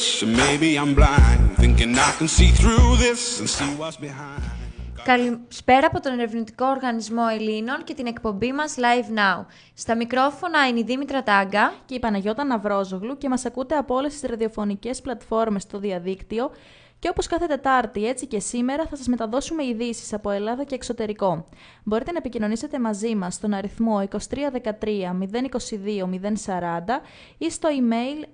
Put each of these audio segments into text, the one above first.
rich, maybe I'm blind, thinking I can see through this and see what's behind. Καλησπέρα από τον Ερευνητικό Οργανισμό Ελλήνων και την εκπομπή μας Live Now. Στα μικρόφωνα είναι η Δήμητρα Τάγκα και η Παναγιώτα Ναυρόζογλου και μας ακούτε από όλες τις ραδιοφωνικές πλατφόρμες στο διαδίκτυο και όπως κάθε Τετάρτη, έτσι και σήμερα θα σας μεταδώσουμε ειδήσεις από Ελλάδα και εξωτερικό. Μπορείτε να επικοινωνήσετε μαζί μας στον αριθμό 2313 022 040 ή στο email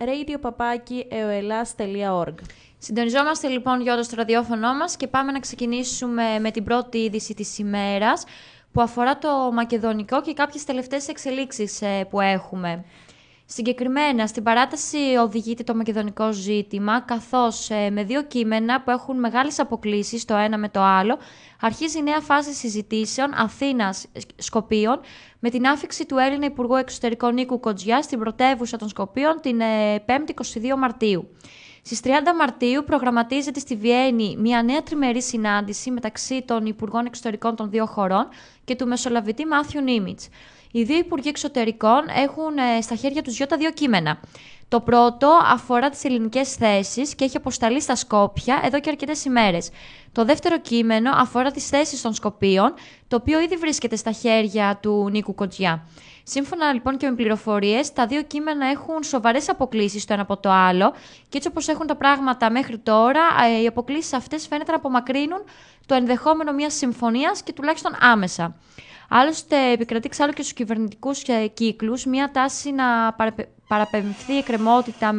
radio@eoelas.org. Συντονιζόμαστε λοιπόν για όλο το ραδιόφωνο μας και πάμε να ξεκινήσουμε με την πρώτη είδηση της ημέρας που αφορά το μακεδονικό και κάποιες τελευταίες εξελίξεις που έχουμε. Συγκεκριμένα, στην παράταση οδηγείται το μακεδονικό ζήτημα, καθώς με δύο κείμενα που έχουν μεγάλες αποκλίσεις το ένα με το άλλο, αρχίζει η νέα φάση συζητήσεων Αθήνας-Σκοπίων με την άφιξη του Έλληνα Υπουργού Εξωτερικών Νίκου Κοτζιά στην πρωτεύουσα των Σκοπίων την 5η 22 Μαρτίου. Στις 30 Μαρτίου προγραμματίζεται στη Βιέννη μια νέα τριμερή συνάντηση μεταξύ των Υπουργών Εξωτερικών των δύο χωρών και του Μεσολαβητή Μάθιου Νίμιτς. Οι δύο Υπουργοί Εξωτερικών έχουν στα χέρια τους τα δύο κείμενα. Το πρώτο αφορά τις ελληνικές θέσεις και έχει αποσταλεί στα Σκόπια εδώ και αρκετές ημέρες. Το δεύτερο κείμενο αφορά τις θέσεις των Σκοπίων, το οποίο ήδη βρίσκεται στα χέρια του Νίκου Κοτζιά. Σύμφωνα λοιπόν και με πληροφορίες, τα δύο κείμενα έχουν σοβαρές αποκλίσεις το ένα από το άλλο και έτσι όπως έχουν τα πράγματα μέχρι τώρα, οι αποκλίσεις αυτές φαίνεται να απομακρύνουν το ενδεχόμενο μιας συμφωνίας και τουλάχιστον άμεσα. Άλλωστε, επικρατεί εξάλλου και στους κυβερνητικούς κύκλους μια τάση να παραπεμφθεί η εκκρεμότητα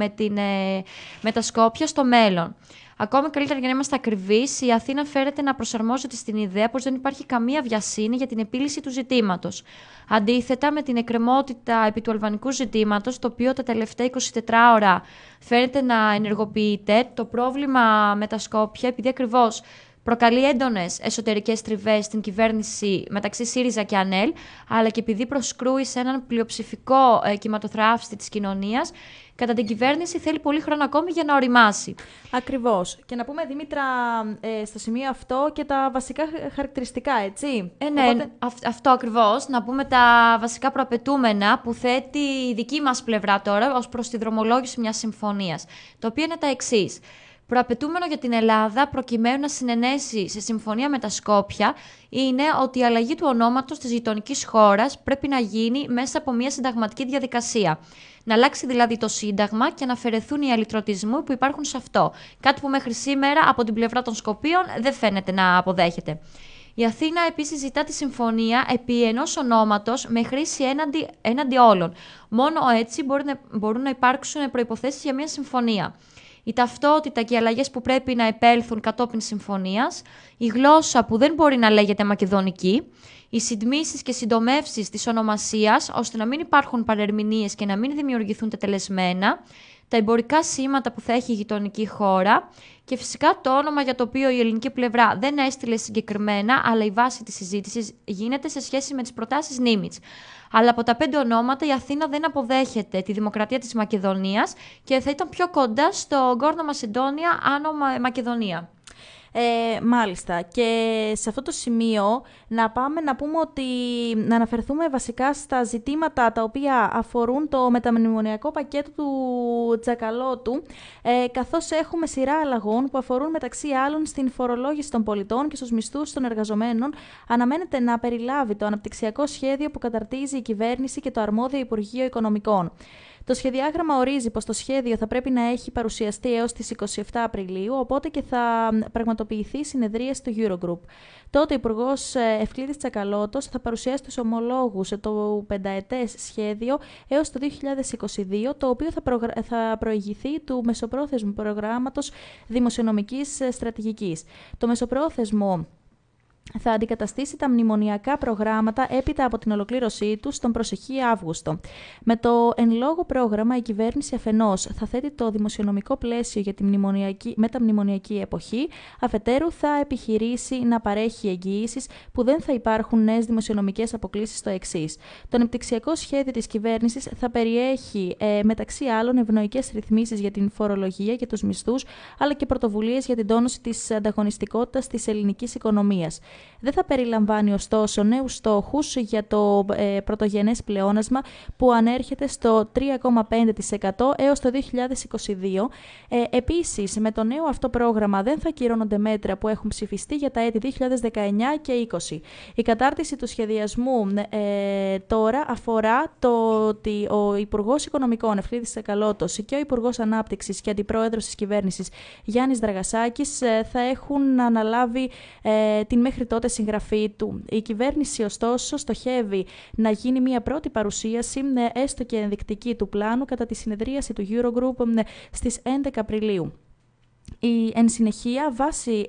με τα Σκόπια στο μέλλον. Ακόμη καλύτερα για να είμαστε ακριβείς, η Αθήνα φέρεται να προσαρμόζεται στην ιδέα πως δεν υπάρχει καμία βιασύνη για την επίλυση του ζητήματος. Αντίθετα, με την εκκρεμότητα επί του αλβανικού ζητήματος, το οποίο τα τελευταία 24 ώρα φαίνεται να ενεργοποιείται, το πρόβλημα με τα Σκόπια, επειδή ακριβώς προκαλεί έντονες εσωτερικές τριβές στην κυβέρνηση μεταξύ ΣΥΡΙΖΑ και ΑΝΕΛ, αλλά και επειδή προσκρούει σε έναν πλειοψηφικό κυματοθράφστη της κοινωνίας, κατά την κυβέρνηση θέλει πολύ χρόνο ακόμη για να οριμάσει. Ακριβώς. Και να πούμε, Δήμητρα, στο σημείο αυτό και τα βασικά χαρακτηριστικά, έτσι. Ναι, οπότε αυτό ακριβώς. Να πούμε τα βασικά προαπαιτούμενα που θέτει η δική μας πλευρά τώρα ως προς τη δρομολόγηση μιας συμφωνίας, το οποίο είναι τα εξής. Προαπαιτούμενο για την Ελλάδα, προκειμένου να συνενέσει σε συμφωνία με τα Σκόπια, είναι ότι η αλλαγή του ονόματος της γειτονικής χώρας πρέπει να γίνει μέσα από μια συνταγματική διαδικασία. Να αλλάξει δηλαδή το Σύνταγμα και να αφαιρεθούν οι αλυτρωτισμοί που υπάρχουν σε αυτό. Κάτι που μέχρι σήμερα από την πλευρά των Σκοπίων δεν φαίνεται να αποδέχεται. Η Αθήνα επίσης ζητά τη συμφωνία επί ενός ονόματος με χρήση έναντι όλων. Μόνο έτσι μπορούν να υπάρξουν προϋποθέσεις για μια συμφωνία. Η ταυτότητα και οι αλλαγές που πρέπει να επέλθουν κατόπιν συμφωνίας, η γλώσσα που δεν μπορεί να λέγεται μακεδονική, οι συντμήσεις και συντομεύσεις της ονομασίας, ώστε να μην υπάρχουν παρερμηνίες και να μην δημιουργηθούν τετελεσμένα, τα εμπορικά σήματα που θα έχει η γειτονική χώρα και φυσικά το όνομα για το οποίο η ελληνική πλευρά δεν έστειλε συγκεκριμένα, αλλά η βάση της συζήτησης γίνεται σε σχέση με τις προτάσεις Νίμιτς. Αλλά από τα 5 ονόματα η Αθήνα δεν αποδέχεται τη δημοκρατία της Μακεδονίας και θα ήταν πιο κοντά στο Γκόρνο Μασεντόνια άνω Μακεδονία. Μάλιστα. Και σε αυτό το σημείο να αναφερθούμε βασικά στα ζητήματα τα οποία αφορούν το μεταμνημονιακό πακέτο του Τσακαλώτου, καθώς έχουμε σειρά αλλαγών που αφορούν μεταξύ άλλων στην φορολόγηση των πολιτών και στους μισθούς των εργαζομένων. Αναμένεται να περιλάβει το αναπτυξιακό σχέδιο που καταρτίζει η κυβέρνηση και το αρμόδιο Υπουργείο Οικονομικών. Το σχεδιάγραμμα ορίζει πως το σχέδιο θα πρέπει να έχει παρουσιαστεί έως τις 27 Απριλίου, οπότε και θα πραγματοποιηθεί συνεδρίαση του Eurogroup. Τότε ο Υπουργός Ευκλήδης Τσακαλώτος θα παρουσιάσει τους ομολόγους το πενταετές σχέδιο έως το 2022, το οποίο θα προηγηθεί του μεσοπρόθεσμου προγράμματος δημοσιονομικής στρατηγικής. Το μεσοπρόθεσμο θα αντικαταστήσει τα μνημονιακά προγράμματα έπειτα από την ολοκλήρωσή τους τον προσεχή Αύγουστο. Με το εν λόγω πρόγραμμα, η κυβέρνηση αφενός θα θέτει το δημοσιονομικό πλαίσιο για τη μεταμνημονιακή εποχή, αφετέρου θα επιχειρήσει να παρέχει εγγυήσεις που δεν θα υπάρχουν νέες δημοσιονομικές αποκλίσεις στο εξής. Το ανεπτυξιακό σχέδιο της κυβέρνησης θα περιέχει μεταξύ άλλων ευνοϊκές ρυθμίσεις για την φορολογία και τους μισθούς, αλλά και πρωτοβουλίες για την τόνωση της ανταγωνιστικότητας της ελληνικής οικονομίας. Δεν θα περιλαμβάνει ωστόσο νέους στόχους για το πρωτογενές πλεόνασμα που ανέρχεται στο 3,5% έως το 2022. Επίσης, με το νέο αυτό πρόγραμμα δεν θα κυρώνονται μέτρα που έχουν ψηφιστεί για τα έτη 2019 και 2020. Η κατάρτιση του σχεδιασμού τώρα αφορά το ότι ο Υπουργός Οικονομικών Ευκλήδης Τσακαλώτος και ο Υπουργός Ανάπτυξης και Αντιπρόεδρος της Κυβέρνησης Γιάννης Δραγασάκης θα έχουν αναλάβει την μέχρι τότε συγγραφή του. Η κυβέρνηση, ωστόσο, στοχεύει να γίνει μια πρώτη παρουσίαση, έστω και ενδεικτική, του πλάνου κατά τη συνεδρίαση του Eurogroup στις 11 Απριλίου. Εν συνεχεία, βάσει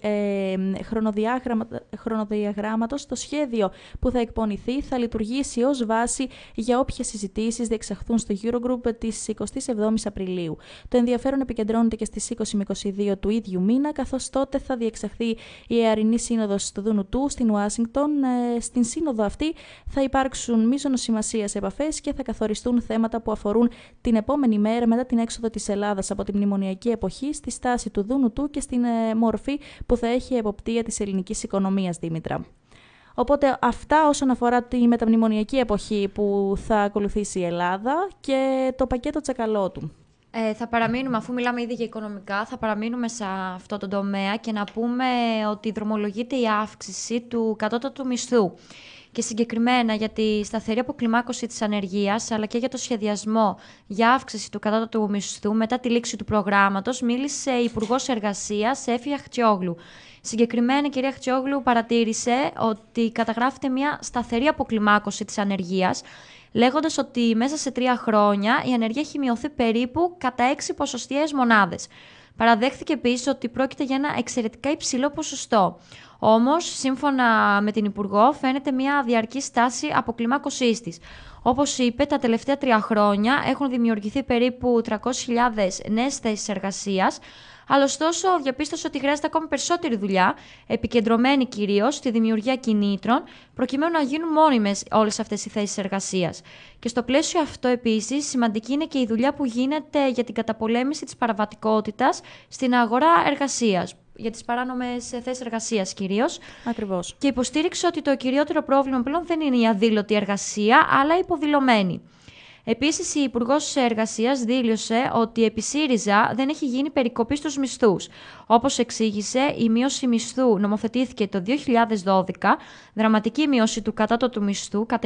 χρονοδιαγράμματος, το σχέδιο που θα εκπονηθεί θα λειτουργήσει ως βάση για όποιες συζητήσεις διεξαχθούν στο Eurogroup της 27ης Απριλίου. Το ενδιαφέρον επικεντρώνεται και στις 20 με 22 του ίδιου μήνα, καθώς τότε θα διεξαχθεί η Εαρινή Σύνοδος του Δουνουτού στην Ουάσιγκτον. Στην σύνοδο αυτή θα υπάρξουν μείζωνος σημασίας επαφές και θα καθοριστούν θέματα που αφορούν την επόμενη μέρα μετά την έξοδο της Ελλάδας από τη μνημονιακή εποχή, στη στάση του Δουνουτού και στην μορφή που θα έχει η εποπτεία της ελληνικής οικονομίας, Δήμητρα. Οπότε αυτά όσον αφορά τη μεταμνημονιακή εποχή που θα ακολουθήσει η Ελλάδα και το πακέτο Τσακαλώτου. Θα παραμείνουμε, αφού μιλάμε ήδη για οικονομικά, θα παραμείνουμε σε αυτό το τομέα και να πούμε ότι δρομολογείται η αύξηση του κατώτατου μισθού. Και συγκεκριμένα για τη σταθερή αποκλιμάκωση της ανεργίας, αλλά και για το σχεδιασμό για αύξηση του κατώτατου μισθού μετά τη λήξη του προγράμματος, μίλησε η Υπουργός Εργασίας, Έφη Αχτσιόγλου. Συγκεκριμένα, η κυρία Αχτσιόγλου παρατήρησε ότι καταγράφεται μια σταθερή αποκλιμάκωση της ανεργίας, λέγοντας ότι μέσα σε 3 χρόνια η ανεργία έχει μειωθεί περίπου κατά 6 ποσοστιαίες μονάδες. Παραδέχθηκε επίσης ότι πρόκειται για ένα εξαιρετικά υψηλό ποσοστό. Όμως, σύμφωνα με την Υπουργό, φαίνεται μια διαρκή στάση αποκλιμάκωσής της. Όπως είπε, τα τελευταία 3 χρόνια έχουν δημιουργηθεί περίπου 300.000 νέες θέσεις εργασίας, αλλά ωστόσο διαπίστωσε ότι χρειάζεται ακόμη περισσότερη δουλειά, επικεντρωμένη κυρίως στη δημιουργία κινήτρων, προκειμένου να γίνουν μόνιμες όλες αυτές οι θέσεις εργασίας. Και στο πλαίσιο αυτό, επίσης, σημαντική είναι και η δουλειά που γίνεται για την καταπολέμηση της παραβατικότητας στην αγορά εργασίας, για τις παράνομες θέσεις εργασίας κυρίως. Ακριβώς. Και υποστήριξε ότι το κυριότερο πρόβλημα πλέον δεν είναι η αδήλωτη εργασία, αλλά η υποδηλωμένη. Επίσης, η Υπουργός Εργασίας δήλωσε ότι επί ΣΥΡΙΖΑ δεν έχει γίνει περικοπή στους μισθούς. Όπως εξήγησε, η μείωση μισθού νομοθετήθηκε το 2012, δραματική μείωση του κατώτατου μισθού κατά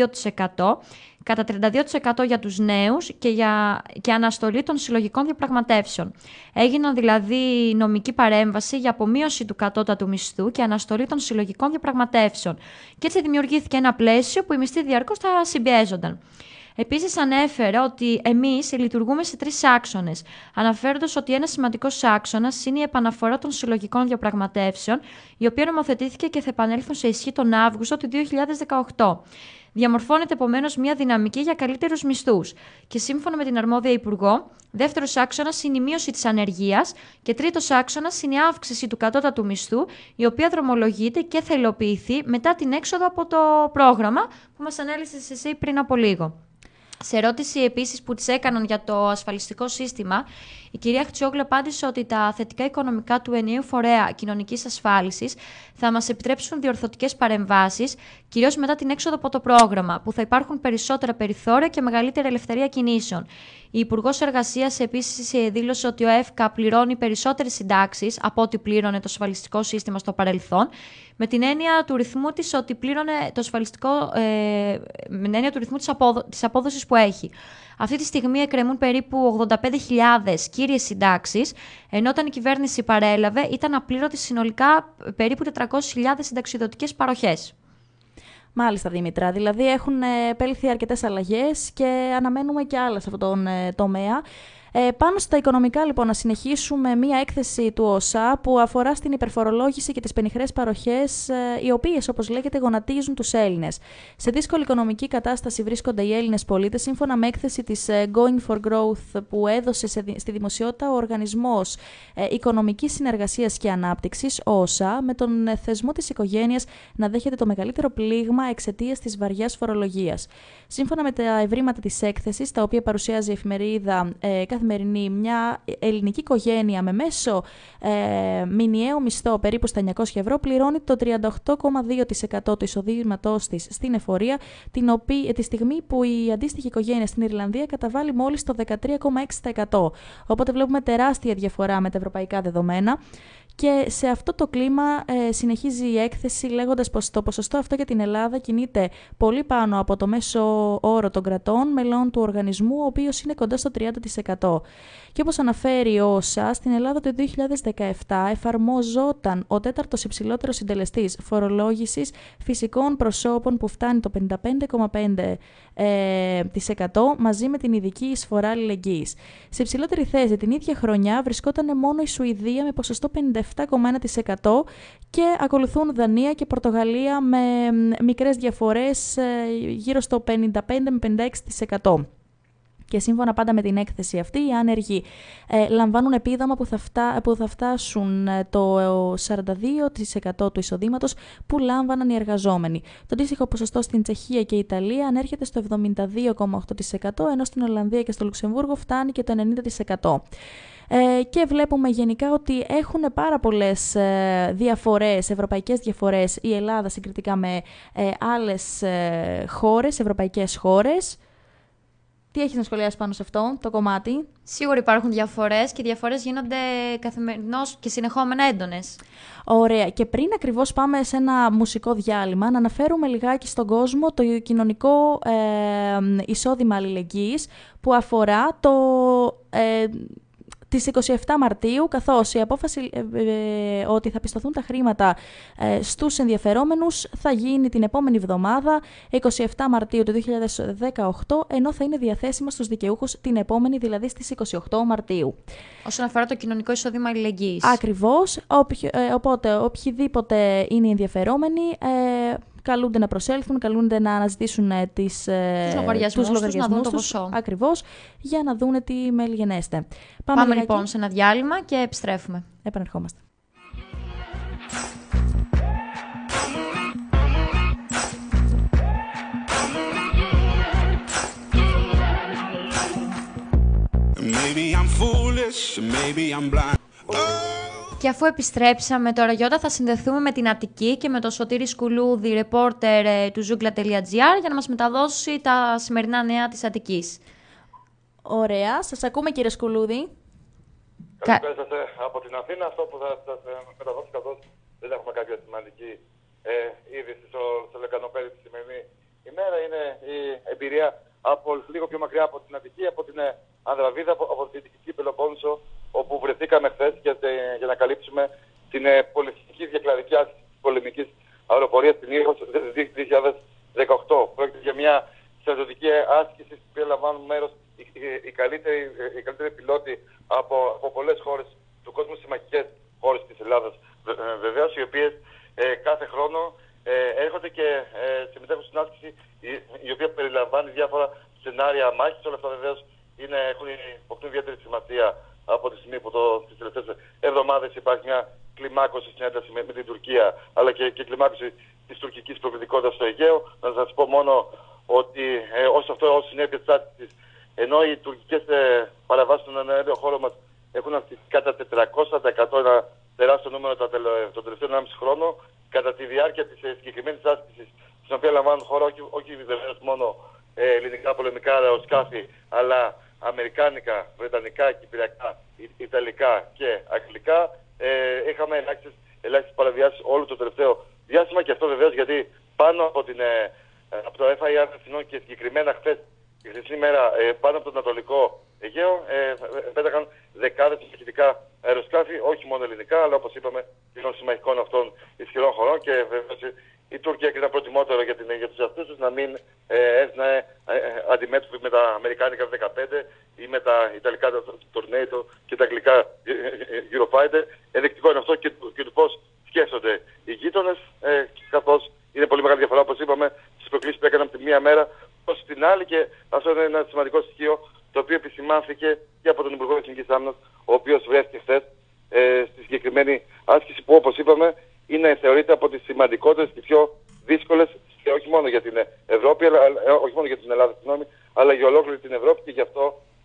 22%, κατά 32% για τους νέους και αναστολή των συλλογικών διαπραγματεύσεων. Έγιναν δηλαδή νομική παρέμβαση για απομείωση του κατώτατου μισθού και αναστολή των συλλογικών διαπραγματεύσεων. Και έτσι δημιουργήθηκε ένα πλαίσιο που οι μισθοί διαρκώς θα συμπιέζονταν. Επίσης, ανέφερε ότι εμείς λειτουργούμε σε 3 άξονες, αναφέροντας ότι ένας σημαντικός άξονας είναι η επαναφορά των συλλογικών διαπραγματεύσεων, η οποία νομοθετήθηκε και θα επανέλθουν σε ισχύ τον Αύγουστο του 2018. Διαμορφώνεται επομένως μια δυναμική για καλύτερους μισθούς. Και σύμφωνα με την αρμόδια Υπουργό, δεύτερος άξονας είναι η μείωση της ανεργίας και τρίτος άξονας είναι η αύξηση του κατώτατου μισθού, η οποία δρομολογείται και θα υλοποιηθεί μετά την έξοδο από το πρόγραμμα που μας ανέλησες εσύ πριν από λίγο. Σε ερώτηση επίσης που της έκαναν για το ασφαλιστικό σύστημα, η κυρία Αχτσιόγλου απάντησε ότι τα θετικά οικονομικά του ενιαίου φορέα κοινωνικής ασφάλισης θα μας επιτρέψουν διορθωτικές παρεμβάσεις, κυρίως μετά την έξοδο από το πρόγραμμα, που θα υπάρχουν περισσότερα περιθώρια και μεγαλύτερη ελευθερία κινήσεων. Η Υπουργός Εργασίας επίσης δήλωσε ότι ο ΕΦΚΑ πληρώνει περισσότερες συντάξεις από ό,τι πλήρωνε το ασφαλιστικό σύστημα στο παρελθόν, με την έννοια του ρυθμού της ότι πλήρωνε το ασφαλιστικό, με την έννοια του ρυθμού της απόδοσης που έχει. Αυτή τη στιγμή εκκρεμούν περίπου 85.000 κύριες συντάξεις, ενώ όταν η κυβέρνηση παρέλαβε ήταν απλήρωτη συνολικά περίπου 400.000 συνταξιδοτικές παροχές. Μάλιστα, Δήμητρα. Δηλαδή έχουν επέλθει αρκετές αλλαγές και αναμένουμε και άλλες σε αυτόν τον τομέα. Πάνω στα οικονομικά, λοιπόν, να συνεχίσουμε μία έκθεση του ΟΣΑ που αφορά στην υπερφορολόγηση και τις πενιχρές παροχές, οι οποίες, όπως λέγεται, γονατίζουν τους Έλληνες. Σε δύσκολη οικονομική κατάσταση βρίσκονται οι Έλληνες πολίτες, σύμφωνα με έκθεση της Going for Growth που έδωσε στη δημοσιότητα ο Οργανισμός Οικονομικής Συνεργασίας και Ανάπτυξης, ΟΣΑ, με τον θεσμό της οικογένειας να δέχεται το μεγαλύτερο πλήγμα εξαιτίας της βαριάς φορολογίας. Σύμφωνα με τα ευρήματα της έκθεσης, τα οποία παρουσιάζει η εφημερίδα κάθε καθημερινή μια ελληνική οικογένεια με μέσο μηνιαίο μισθό περίπου στα 900 ευρώ πληρώνει το 38,2% του εισοδήματός της στην εφορία, τη στιγμή που η αντίστοιχη οικογένεια στην Ιρλανδία καταβάλει μόλις το 13,6%. Οπότε βλέπουμε τεράστια διαφορά με τα ευρωπαϊκά δεδομένα. Και σε αυτό το κλίμα συνεχίζει η έκθεση λέγοντας πως το ποσοστό αυτό για την Ελλάδα κινείται πολύ πάνω από το μέσο όρο των κρατών μελών του οργανισμού, ο οποίος είναι κοντά στο 30%. Και όπως αναφέρει ο ΩΣΑ, στην Ελλάδα το 2017 εφαρμόζονταν ο τέταρτος υψηλότερος συντελεστής φορολόγησης φυσικών προσώπων που φτάνει το 55,5% μαζί με την ειδική εισφορά αλληλεγγύης. Σε υψηλότερη θέση την ίδια χρονιά βρισκόταν μόνο η Σουηδία με ποσοστό 57,1% και ακολουθούν Δανία και Πορτογαλία με μικρές διαφορές γύρω στο 55 με 56%. Και σύμφωνα πάντα με την έκθεση αυτή, οι άνεργοι λαμβάνουν επίδομα που θα φτάσουν το 42% του εισοδήματος που λάμβαναν οι εργαζόμενοι. Το αντίστοιχο ποσοστό στην Τσεχία και η Ιταλία ανέρχεται στο 72,8%, ενώ στην Ολλανδία και στο Λουξεμβούργο φτάνει και το 90%. Και βλέπουμε γενικά ότι έχουν πάρα πολλές διαφορές, ευρωπαϊκές διαφορές η Ελλάδα συγκριτικά με άλλες χώρες, ευρωπαϊκές χώρες. Τι έχεις να σχολιάσεις πάνω σε αυτό το κομμάτι? Σίγουρα υπάρχουν διαφορές και οι διαφορές γίνονται καθημερινώς και συνεχόμενα έντονες. Ωραία. Και πριν ακριβώς πάμε σε ένα μουσικό διάλειμμα, να αναφέρουμε λιγάκι στον κόσμο το κοινωνικό εισόδημα αλληλεγγύης που αφορά τις 27 Μαρτίου, καθώς η απόφαση ότι θα πιστωθούν τα χρήματα στους ενδιαφερόμενους θα γίνει την επόμενη εβδομάδα, 27 Μαρτίου του 2018, ενώ θα είναι διαθέσιμα στους δικαιούχους την επόμενη, δηλαδή στις 28 Μαρτίου. Όσον αφορά το κοινωνικό εισόδημα αλληλεγγύης. Ακριβώς, οπότε οποιοδήποτε είναι ενδιαφερόμενοι καλούνται να προσέλθουν, καλούνται να αναζητήσουν τους λογαριασμούς να δουν το ποσό. Ακριβώς, για να δούνε τι μελγενέστε. Πάμε λοιπόν σε ένα διάλειμμα και επιστρέφουμε. Επανερχόμαστε. Maybe I'm foolish, maybe I'm blind. Και αφού επιστρέψαμε τώρα, Γιώτα, θα συνδεθούμε με την Αττική και με τον Σωτήρη Σκουλούδη, ρεπόρτερ του Zoogla.gr, για να μας μεταδώσει τα σημερινά νέα της Αττικής. Ωραία. Σας ακούμε, κύριε Σκουλούδη. Καλησπέρα σας από την Αθήνα. Αυτό που θα σας μεταδώσω, καθώς δεν έχουμε κάποια σημαντική είδηση στο Λεκανοπέδι τη σημερινή ημέρα, είναι η εμπειρία από λίγο πιο μακριά από την Αττική, από την Ανδραβίδα, από τη Δυτική Πελοπόννησο, όπου βρεθήκαμε χθες για να καλύψουμε την πολυεθνική διακλαδική άσκηση της πολεμικής αεροπορίας στην Ήρχος 2018. Πρόκειται για μια στρατιωτική άσκηση στην οποία λαμβάνουν μέρος οι καλύτεροι πιλότοι από πολλές χώρες του κόσμου, συμμαχικές χώρες της Ελλάδας βεβαίως, οι οποίες κάθε χρόνο έρχονται και συμμετέχουν στην άσκηση, η οποία περιλαμβάνει διάφορα σενάρια μάχης. Όλα αυτά βεβαίως αποκτούν ιδιαίτερη σημασία από τη στιγμή που τις τελευταίες εβδομάδες υπάρχει μια κλιμάκωση στην ένταση με την Τουρκία, αλλά και κλιμάκωση της τουρκικής προκλητικότητας στο Αιγαίο. Να σας πω μόνο ότι ως συνέπεια της άσκησης, ενώ οι τουρκικές παραβάσεις στον αέριο χώρο μας έχουν αυξηθεί κατά 400%, ένα τεράστιο νούμερο τον τελευταίο 1,5 χρόνο, κατά τη διάρκεια της συγκεκριμένης άσκησης, στην οποία λαμβάνουν χώρα όχι βεβαίως μόνο ελληνικά πολεμικά αεροσκάφη, αλλά αμερικάνικα, βρετανικά, κυπριακά, ιταλικά και αγγλικά, είχαμε ελάχιστες παραβιάσεις όλο το τελευταίο διάστημα, και αυτό βεβαίως γιατί πάνω από το FIR Αθηνών και συγκεκριμένα χθες, τη χρυσή μέρα, πάνω από το Ανατολικό Αιγαίο, πέταγαν δεκάδες μαχητικά αεροσκάφη, όχι μόνο ελληνικά, αλλά όπως είπαμε και των συμμαχικών αυτών ισχυρών χωρών, και βεβαίως η Τουρκία έκρινα προτιμότερο για τους αυτούς τους να μην έρθουν αντιμέτωποι με τα αμερικάνικα 15 ή με τα ιταλικά Tornado και τα αγγλικά Eurofighter. Ενδεικτικό είναι αυτό και του πώς σκέφτονται οι γείτονες, καθώς είναι πολύ μεγάλη διαφορά, όπως είπαμε, στις προκλήσεις που έκαναν από τη μία μέρα προς την άλλη, και αυτό είναι ένα σημαντικό στοιχείο το οποίο επισημάνθηκε και από τον Υπουργό Εθνικής Άμυνας, ο οποίος βρέθηκε χθες στη συγκεκριμένη άσκηση, που όπως είπαμε θεωρείται από τις σημαντικότερες και πιο δύσκολες, όχι μόνο για την Ευρώπη, όχι μόνο για την Ελλάδα, αλλά για ολόκληρη την Ευρώπη, και γι' αυτό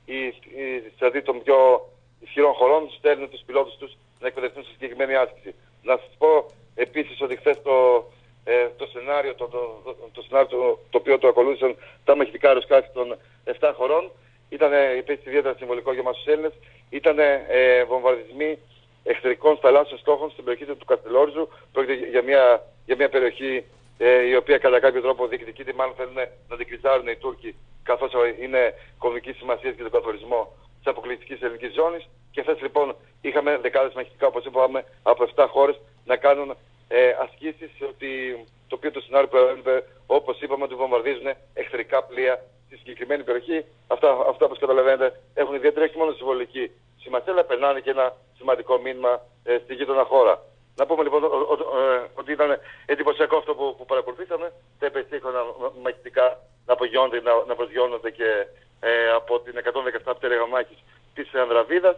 οι στρατοί των πιο ισχυρών χωρών στέλνουν τους πιλότους τους να εκπαιδευτούν σε συγκεκριμένη άσκηση. Να σας πω επίσης ότι χθες το σενάριο το οποίο το ακολούθησαν τα μαχητικά αεροσκάφη των 7 χωρών ήταν επίσης ιδιαίτερα συμβολικό για μας τους Έλληνες. Ήταν βομβαρδισμοί εχθρικών θαλάσσιων στόχων στην περιοχή του Καστελόριζου. Πρόκειται για μια περιοχή η οποία κατά κάποιο τρόπο διεκδικείται, μάλλον θέλουν να την κρυζάρουν οι Τούρκοι, καθώς είναι κομβική σημασία για τον καθορισμό της αποκλειστικής ελληνικής ζώνης. Και χθες λοιπόν είχαμε δεκάδες μαχητικά, όπως είπαμε, από 7 χώρες να κάνουν ασκήσεις, το οποίο το σενάριο προέβλεπε, όπως είπαμε, ότι βομβαρδίζουν εχθρικά πλοία στη συγκεκριμένη περιοχή. Αυτά όπως καταλαβαίνετε έχουν ιδιαίτερη όχι μόνο συμβολική σημασία, αλλά περνάνε και ένα σημαντικό μήνυμα στη γείτονα χώρα. Να πούμε λοιπόν ότι ήταν εντυπωσιακό αυτό που παρακολουθήσαμε, τα υπερσύγχρονα μαχητικά να απογειώνονται, να προσγειώνονται και από την 117 πτέρυγα μάχης της Ανδραβίδας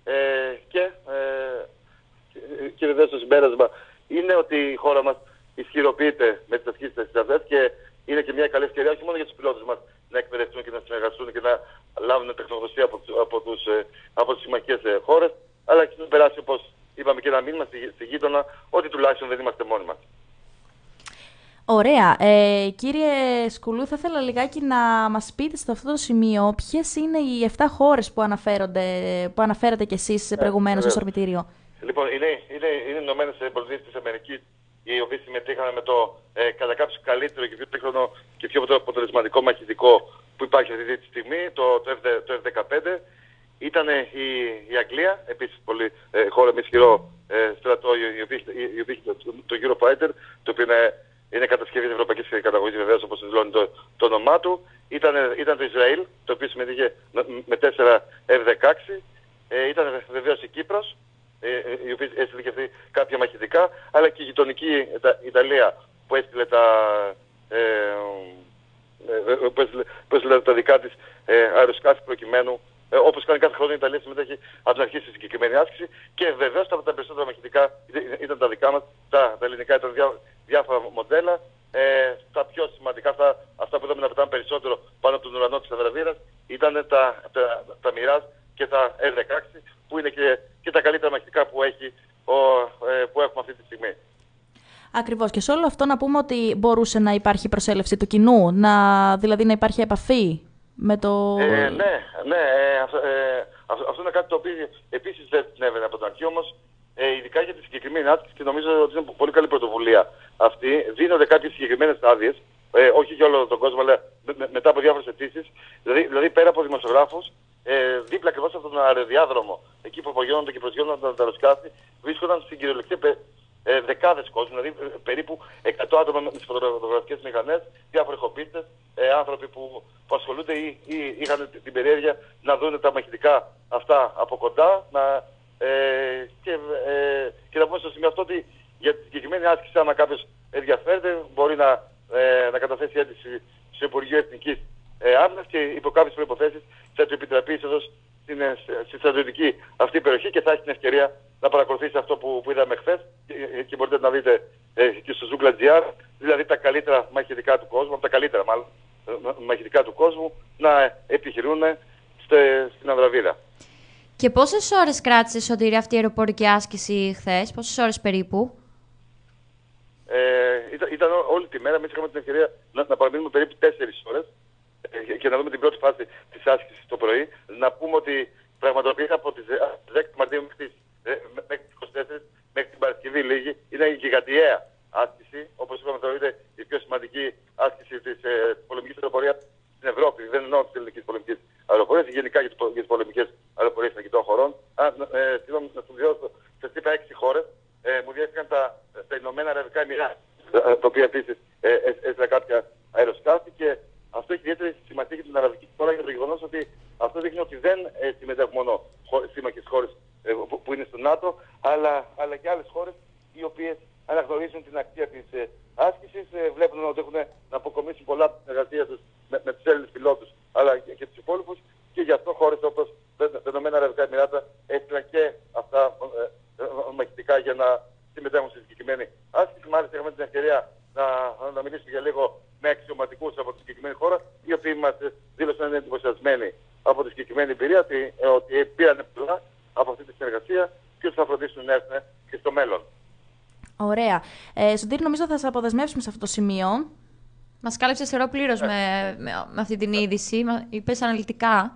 και βεβαίως το συμπέρασμα είναι ότι η χώρα μας ισχυροποιείται με τις ασκήσεις αυτές και είναι και μια καλή ευκαιρία όχι μόνο για τους πιλότους μας να εκπαιδευτούν και να συνεργαστούν και να λάβουν τεχνογνωσία από τις συμμαχικές χώρες, αλλά και να περάσει, όπως είπαμε, και ένα μήνυμα στη γείτονα ότι τουλάχιστον δεν είμαστε μόνοι μας. Ωραία. Κύριε Σκουλού, θα ήθελα λιγάκι να μας πείτε σε αυτό το σημείο ποιες είναι οι 7 χώρες που αναφέρατε κι εσείς προηγουμένως στο ορμητήριο. Λοιπόν, είναι οι Ηνωμένες Πολιτείες της Αμερικής, οι οποίοι συμμετείχαν με το κατά κάποιο καλύτερο και πιο τέχνο και πιο αποτελεσματικό μαχητικό που υπάρχει αυτή τη στιγμή, το F-15. Ήταν η Αγγλία, επίσης πολύ χώρα με ισχυρό στρατό, η οποία έχει το Eurofighter, το οποίο είναι κατασκευή της ευρωπαϊκής καταγωγής, βεβαίως, όπως δηλώνει το όνομά του. Ήταν το Ισραήλ, το οποίο συμμετείχε με 4 F-16. Ήταν βεβαίως η Κύπρος, η οποία έστειλε και αυτή κάποια μαχητικά, αλλά και η γειτονική Ιταλία που έστειλε τα δικά της αεροσκάφη προκειμένου, όπως κάνει κάθε χρόνο η Ιταλία συμμετέχει από την αρχή στη συγκεκριμένη άσκηση. Και βεβαίως τα περισσότερα μαχητικά ήταν τα δικά μας, τα ελληνικά ήταν διάφορα μοντέλα. Τα πιο σημαντικά, αυτά που είδαμε να πετάνε περισσότερο πάνω από τον ουρανό της Ανδραβίδας, ήταν τα Mirage και τα F-16, που είναι και τα καλύτερα μαχητικά που έχουμε αυτή τη στιγμή. Ακριβώς. Και σε όλο αυτό να πούμε ότι μπορούσε να υπάρχει προσέλευση του κοινού, δηλαδή να υπάρχει επαφή με το... Αυτό είναι κάτι το οποίο επίσης δεν συνέβαινε από την αρχή, όμως ειδικά για τη συγκεκριμένη άσκηση, και νομίζω ότι είναι πολύ καλή πρωτοβουλία αυτή. Δίνονται κάποιες συγκεκριμένες άδειες, όχι για όλο τον κόσμο, αλλά μετά από διάφορες αιτήσεις. Δηλαδή πέρα από δημοσιογράφους, δίπλα ακριβώς από τον αεροδιάδρομο, εκεί που απογειώνονται και προσγειώνονται τα αεροσκάφη, βρίσκονταν στην κυριολεξία δεκάδες κόσμου, δηλαδή περίπου 100 άτομα με τις φωτογραφικές μηχανές, διάφοροι χοπίστες, άνθρωποι που ασχολούνται ή είχαν την περιέργεια να δουν τα μαχητικά αυτά από κοντά. Και να πούμε στο σημείο αυτό ότι για τη συγκεκριμένη άσκηση, άμα κάποιος ενδιαφέρεται, μπορεί να καταθέσει αίτηση στο Υπουργείο Εθνικής Άμυνας και υπό κάποιες προϋποθέσεις θα του επιτραπεί είσοδος στη στρατιωτική αυτή περιοχή και θα έχει την ευκαιρία να παρακολουθήσει αυτό που είδαμε χθες και μπορείτε να δείτε και στο Zoogla.gr, δηλαδή τα καλύτερα μαχητικά του κόσμου, από τα καλύτερα μάλλον μαχητικά του κόσμου, να επιχειρούν στην Ανδραβίδα. Και πόσες ώρες κράτησε, Σωτήρη, αυτή η αεροπορική άσκηση χθες, πόσες ώρες περίπου? Ήταν όλη τη μέρα, εμείς είχαμε την ευκαιρία να παραμείνουμε περίπου 4 ώρες και να δούμε την πρώτη φάση της άσκησης το πρωί. Να πούμε ότι πραγματοποιήθηκε από τις 10 Μαρτίου μέχρι τις 24, μέχρι την Παρασκευή λίγη. Είναι η γιγαντιαία άσκηση, όπως είπαμε, θεωρείται η πιο σημαντική άσκηση της πολεμικής αεροπορίας στην Ευρώπη. Δεν εννοώ της ελληνικής πολεμικής αεροπορίας, γενικά για τις πολεμικές αεροπορίες των γειτόνων χωρών. Να σου διώσω, σας είπα 6 χώρες, μου διέφυγαν τα Ηνωμένα Αραβικά Εμιράτα, τα οποία επίσης έστειλαν κάποια αεροσκάφη, και αυτό έχει ιδιαίτερη σημασία για την αραβική χώρα, για το γεγονός ότι αυτό δείχνει ότι δεν συμμετέχουν μόνο σύμμαχες χώρες που είναι στο ΝΑΤΟ, αλλά και άλλες χώρες οι οποίες αναγνωρίζουν την αξία της άσκησης, βλέπουν ότι έχουν να αποκομίσουν πολλά από την εργασία τους με τους Έλληνες πιλότους αλλά και τους υπόλοιπους, και γι' αυτό χώρες όπως τα Ηνωμένα Αραβικά Εμιράτα έστειλαν και αυτά μαχητικά για να συμμετέχουν στη συγκεκριμένη άσκηση. Μάλιστα είχαμε την ευκαιρία να μιλήσουμε για λίγο με αξιωματικούς από τη συγκεκριμένη χώρα, οι οποίοι μας δήλωσαν να είναι εντυπωσιασμένοι από τη συγκεκριμένη εμπειρία ότι πήραν πολλά από αυτή τη συνεργασία και ότι θα φροντίσουν να έρθουν και στο μέλλον. Ωραία. Σωτήρη, νομίζω θα σας αποδεσμεύσουμε σε αυτό το σημείο. Μας κάλυψες θεωρώ πλήρως με αυτή την είδηση. Είπες αναλυτικά.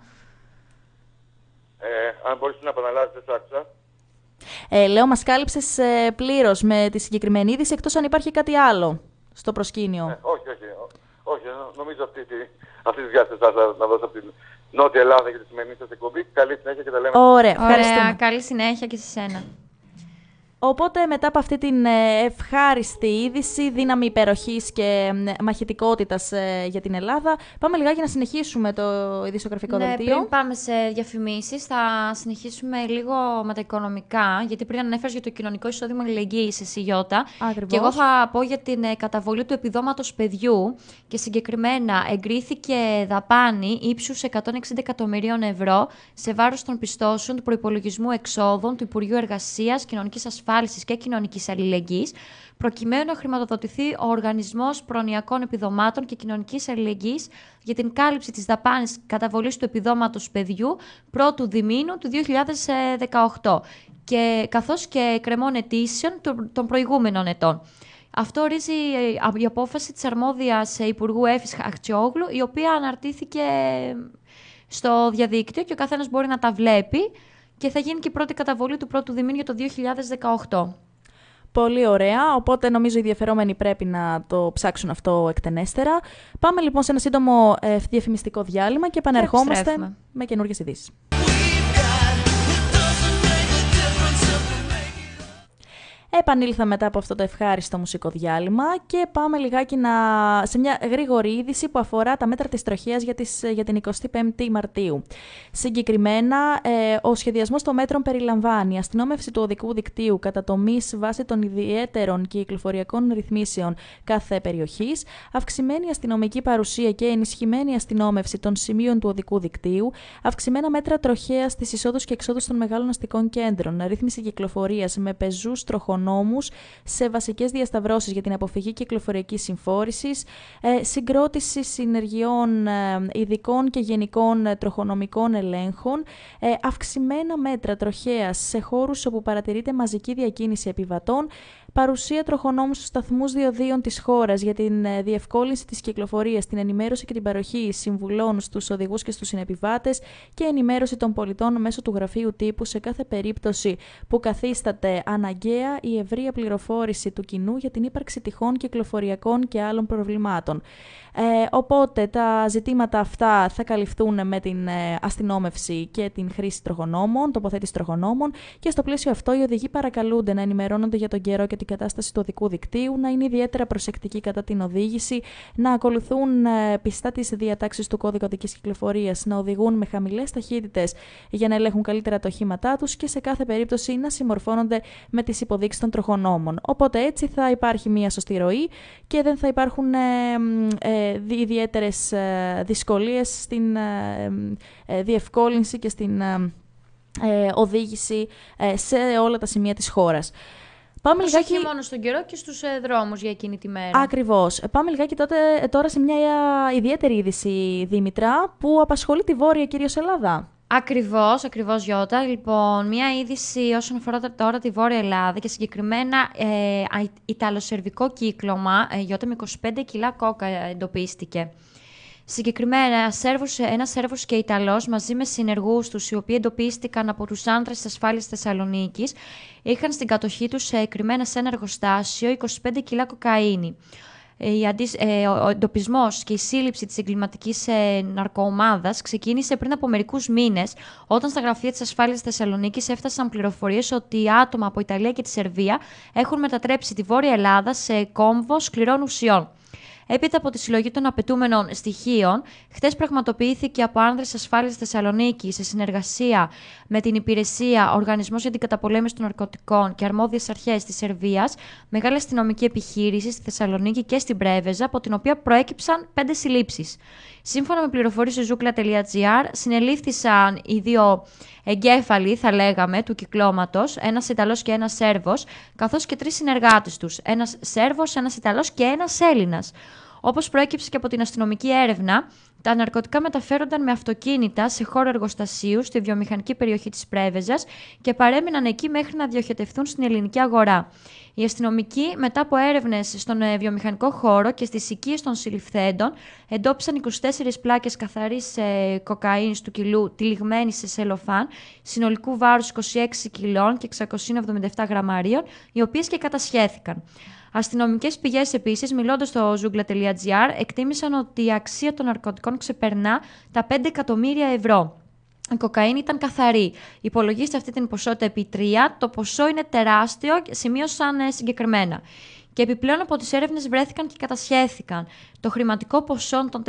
Αν μπορείς να επαναλάβεις, δεν σ' άκουσα. Λέω, μας κάλυψες πλήρως με τη συγκεκριμένη είδηση, εκτός αν υπάρχει κάτι άλλο στο προσκήνιο. Όχι. Νομίζω αυτή τη διάσταση θα να δώσω από την Νότια Ελλάδα για τη σημερινή σας εκπομπή. Καλή συνέχεια και τα λέμε. Ωραία, καλή συνέχεια και σε σένα. Οπότε μετά από αυτή την ευχάριστη είδηση, δύναμη υπεροχής και μαχητικότητας για την Ελλάδα, πάμε λιγάκι να συνεχίσουμε το ειδησιογραφικό δελτίο. Πριν πάμε σε διαφημίσεις, θα συνεχίσουμε λίγο με τα οικονομικά, γιατί πριν ανέφερες για το κοινωνικό εισόδημα αλληλεγγύης, εσύ Γιώτα. Ακριβώς. Και εγώ θα πω για την καταβολή του επιδόματος παιδιού και συγκεκριμένα εγκρίθηκε δαπάνη ύψους 160 εκατομμυρίων ευρώ σε βάρος των πιστώσεων του προϋπολογισμού εξόδων του Υπουργείου Εργασίας, Κοινωνικής Ασφάλισης και Κοινωνικής Αλληλεγγύης, προκειμένου να χρηματοδοτηθεί ο Οργανισμός Προνοιακών Επιδομάτων και Κοινωνικής Αλληλεγγύης για την κάλυψη της δαπάνης καταβολής του επιδόματος παιδιού πρώτου διμήνου του 2018, και καθώς και εκκρεμών αιτήσεων των προηγούμενων ετών. Αυτό ορίζει η απόφαση της αρμόδιας Υπουργού Εύης Αχτσιόγλου, η οποία αναρτήθηκε στο διαδίκτυο και ο καθένας μπορεί να τα βλέπει, και θα γίνει και η πρώτη καταβολή του πρώτου διμήνου για το 2018. Πολύ ωραία, οπότε νομίζω οι ενδιαφερόμενοι πρέπει να το ψάξουν αυτό εκτενέστερα. Πάμε λοιπόν σε ένα σύντομο διαφημιστικό διάλειμμα και επανερχόμαστε με καινούργιες ειδήσεις. Επανήλθα μετά από αυτό το ευχάριστο μουσικό διάλειμμα και πάμε λιγάκι σε μια γρήγορη είδηση που αφορά τα μέτρα της τροχέας για την 25η Μαρτίου. Συγκεκριμένα, ο σχεδιασμός των μέτρων περιλαμβάνει αστυνόμευση του οδικού δικτύου κατά τομείς βάσει των ιδιαίτερων κυκλοφοριακών ρυθμίσεων κάθε περιοχής, αυξημένη αστυνομική παρουσία και ενισχυμένη αστυνόμευση των σημείων του οδικού δικτύου, αυξημένα μέτρα τροχέας στις εισόδους και εξόδους των μεγάλων αστικών κέντρων, ρύθμιση κυκλοφορίας με πεζούς τροχονόμους σε βασικές διασταυρώσεις για την αποφυγή κυκλοφοριακής συμφόρησης, συγκρότηση συνεργειών ειδικών και γενικών τροχονομικών ελέγχων, αυξημένα μέτρα τροχέας σε χώρους όπου παρατηρείται μαζική διακίνηση επιβατών, παρουσία τροχονόμων στους σταθμούς διοδίων της χώρας για την διευκόλυνση της κυκλοφορίας, την ενημέρωση και την παροχή συμβουλών στους οδηγούς και στους συνεπιβάτες και ενημέρωση των πολιτών μέσω του γραφείου τύπου σε κάθε περίπτωση που καθίσταται αναγκαία η ευρεία πληροφόρηση του κοινού για την ύπαρξη τυχών κυκλοφοριακών και άλλων προβλημάτων. Οπότε τα ζητήματα αυτά θα καλυφθούν με την αστυνόμευση και την χρήση τροχονόμων, τοποθέτηση τροχονόμων, και στο πλαίσιο αυτό οι οδηγοί παρακαλούνται να ενημερώνονται για τον καιρό και την κατάσταση του οδικού δικτύου, να είναι ιδιαίτερα προσεκτικοί κατά την οδήγηση, να ακολουθούν πιστά τις διατάξεις του κώδικα οδικής κυκλοφορίας, να οδηγούν με χαμηλές ταχύτητες για να ελέγχουν καλύτερα τα οχήματά τους και σε κάθε περίπτωση να συμμορφώνονται με τις υποδείξεις των τροχονόμων. Οπότε έτσι θα υπάρχει μια σωστή ροή και δεν θα υπάρχουν ιδιαίτερες δυσκολίες στην διευκόλυνση και στην οδήγηση σε όλα τα σημεία της χώρας. Πάμε λιγάκι... Όχι μόνο στον καιρό και στους δρόμους για εκείνη τη μέρα. Ακριβώς. Πάμε λιγάκι τώρα σε μια ιδιαίτερη είδηση, Δήμητρα, που απασχολεί τη Βόρεια κυρίως Ελλάδα. Ακριβώς Γιώτα. Λοιπόν, μια είδηση όσον αφορά τώρα τη Βόρεια Ελλάδα και συγκεκριμένα ιταλοσερβικό κύκλωμα, Γιώτα, με 25 κιλά κόκα εντοπίστηκε. Συγκεκριμένα, ένας Σέρβος και Ιταλός μαζί με συνεργούς τους, οι οποίοι εντοπίστηκαν από τους άνδρες της ασφάλειας Θεσσαλονίκης, είχαν στην κατοχή τους κρυμμένα σε ένα εργοστάσιο 25 κιλά κοκαίνη. Ο εντοπισμός και η σύλληψη της εγκληματικής ναρκοομάδας ξεκίνησε πριν από μερικούς μήνες, όταν στα γραφεία της ασφάλειας Θεσσαλονίκης έφτασαν πληροφορίες ότι άτομα από Ιταλία και τη Σερβία έχουν μετατρέψει τη Βόρεια Ελλάδα σε κόμβο σκληρών ουσιών. Έπειτα από τη συλλογή των απαιτούμενων στοιχείων, χθες πραγματοποιήθηκε από άνδρες ασφάλειας Θεσσαλονίκη σε συνεργασία με την Υπηρεσία Οργανισμός για την Καταπολέμηση των Ναρκωτικών και αρμόδιες αρχές της Σερβίας μεγάλη αστυνομική επιχείρηση στη Θεσσαλονίκη και στην Πρέβεζα, από την οποία προέκυψαν 5 συλλήψεις. Σύμφωνα με πληροφορίες του zoukla.gr, συνελήφθησαν οι δύο εγκέφαλοι, θα λέγαμε, του κυκλώματος, ένας Ιταλός και ένας Σέρβος, καθώς και 3 συνεργάτες τους, ένας Σέρβος, ένας Ιταλός και ένας Έλληνας. Όπως προέκυψε και από την αστυνομική έρευνα, τα ναρκωτικά μεταφέρονταν με αυτοκίνητα σε χώρο εργοστασίου στη βιομηχανική περιοχή της Πρέβεζας και παρέμειναν εκεί μέχρι να διοχετευθούν στην ελληνική αγορά. Οι αστυνομικοί, μετά από έρευνες στον βιομηχανικό χώρο και στις οικίες των συλληφθέντων, εντόπισαν 24 πλάκες καθαρής κοκαίνης του κιλού τυλιγμένης σε σελοφάν, συνολικού βάρους 26 κιλών και 677 γραμμαρίων, οι οποίες και κατασχέθηκαν. Αστυνομικές πηγές επίσης, μιλώντας στο zoogla.gr, εκτίμησαν ότι η αξία των ναρκωτικών ξεπερνά τα 5 εκατομμύρια ευρώ. Η κοκαίνη ήταν καθαρή. Υπολογίστε αυτή την ποσότητα επί 3, το ποσό είναι τεράστιο, σημείωσαν συγκεκριμένα. Και επιπλέον από τις έρευνες βρέθηκαν και κατασχέθηκαν το χρηματικό ποσό των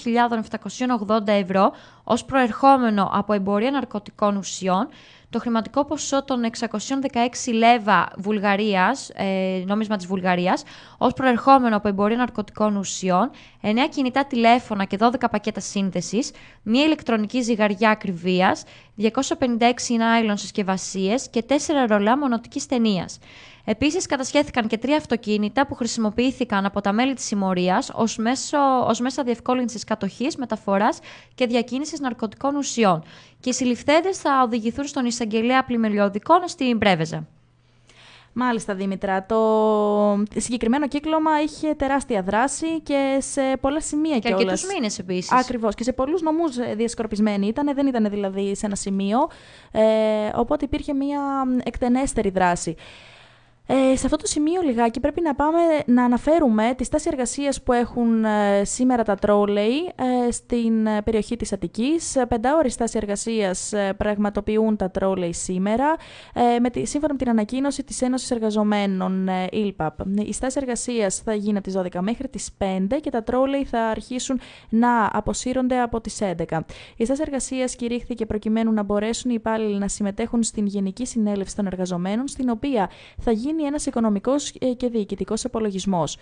4.780 ευρώ ως προερχόμενο από εμπορία ναρκωτικών ουσιών, το χρηματικό ποσό των 616 λέβα Βουλγαρίας, νόμισμα της Βουλγαρίας, ως προερχόμενο από εμπορία ναρκωτικών ουσιών, 9 κινητά τηλέφωνα και 12 πακέτα σύνθεσης, μία ηλεκτρονική ζυγαριά ακριβίας, 256 νάιλον συσκευασίες και 4 ρολά μονοτικής ταινίας. Επίσης, κατασχέθηκαν και 3 αυτοκίνητα που χρησιμοποιήθηκαν από τα μέλη της συμμορίας ως μέσα διευκόλυνσης κατοχής, μεταφοράς και διακίνησης ναρκωτικών ουσιών. Και οι συλληφθέντες θα οδηγηθούν στον εισαγγελέα πλημελιωδικών στην Πρέβεζα. Μάλιστα, Δήμητρα. Το συγκεκριμένο κύκλωμα είχε τεράστια δράση και σε πολλά σημεία και κιόλας. Και αρκετούς μήνες επίσης. Ακριβώς. Και σε πολλούς νομούς διασκορπισμένοι ήταν, δεν ήταν δηλαδή σε ένα σημείο, οπότε υπήρχε μια εκτενέστερη δράση. Σε αυτό το σημείο λιγάκι πρέπει να αναφέρουμε τη στάση εργασίας που έχουν σήμερα τα τρόλεϊ στην περιοχή της Αττικής. 5ωρη στάση εργασίας πραγματοποιούν τα τρόλεϊ σήμερα, σύμφωνα με την ανακοίνωση της Ένωσης Εργαζομένων ΙΛΠΑΠ. Η στάση εργασίας θα γίνει από τις 12 μέχρι τις 5 και τα τρόλεϊ θα αρχίσουν να αποσύρονται από τις 11. Η στάση εργασίας κηρύχθηκε προκειμένου να μπορέσουν οι υπάλληλοι να συμμετέχουν στην Γενική Συνέλευση των Εργαζομένων, στην οποία θα γίνει ένας οικονομικός και διοικητικός απολογισμός.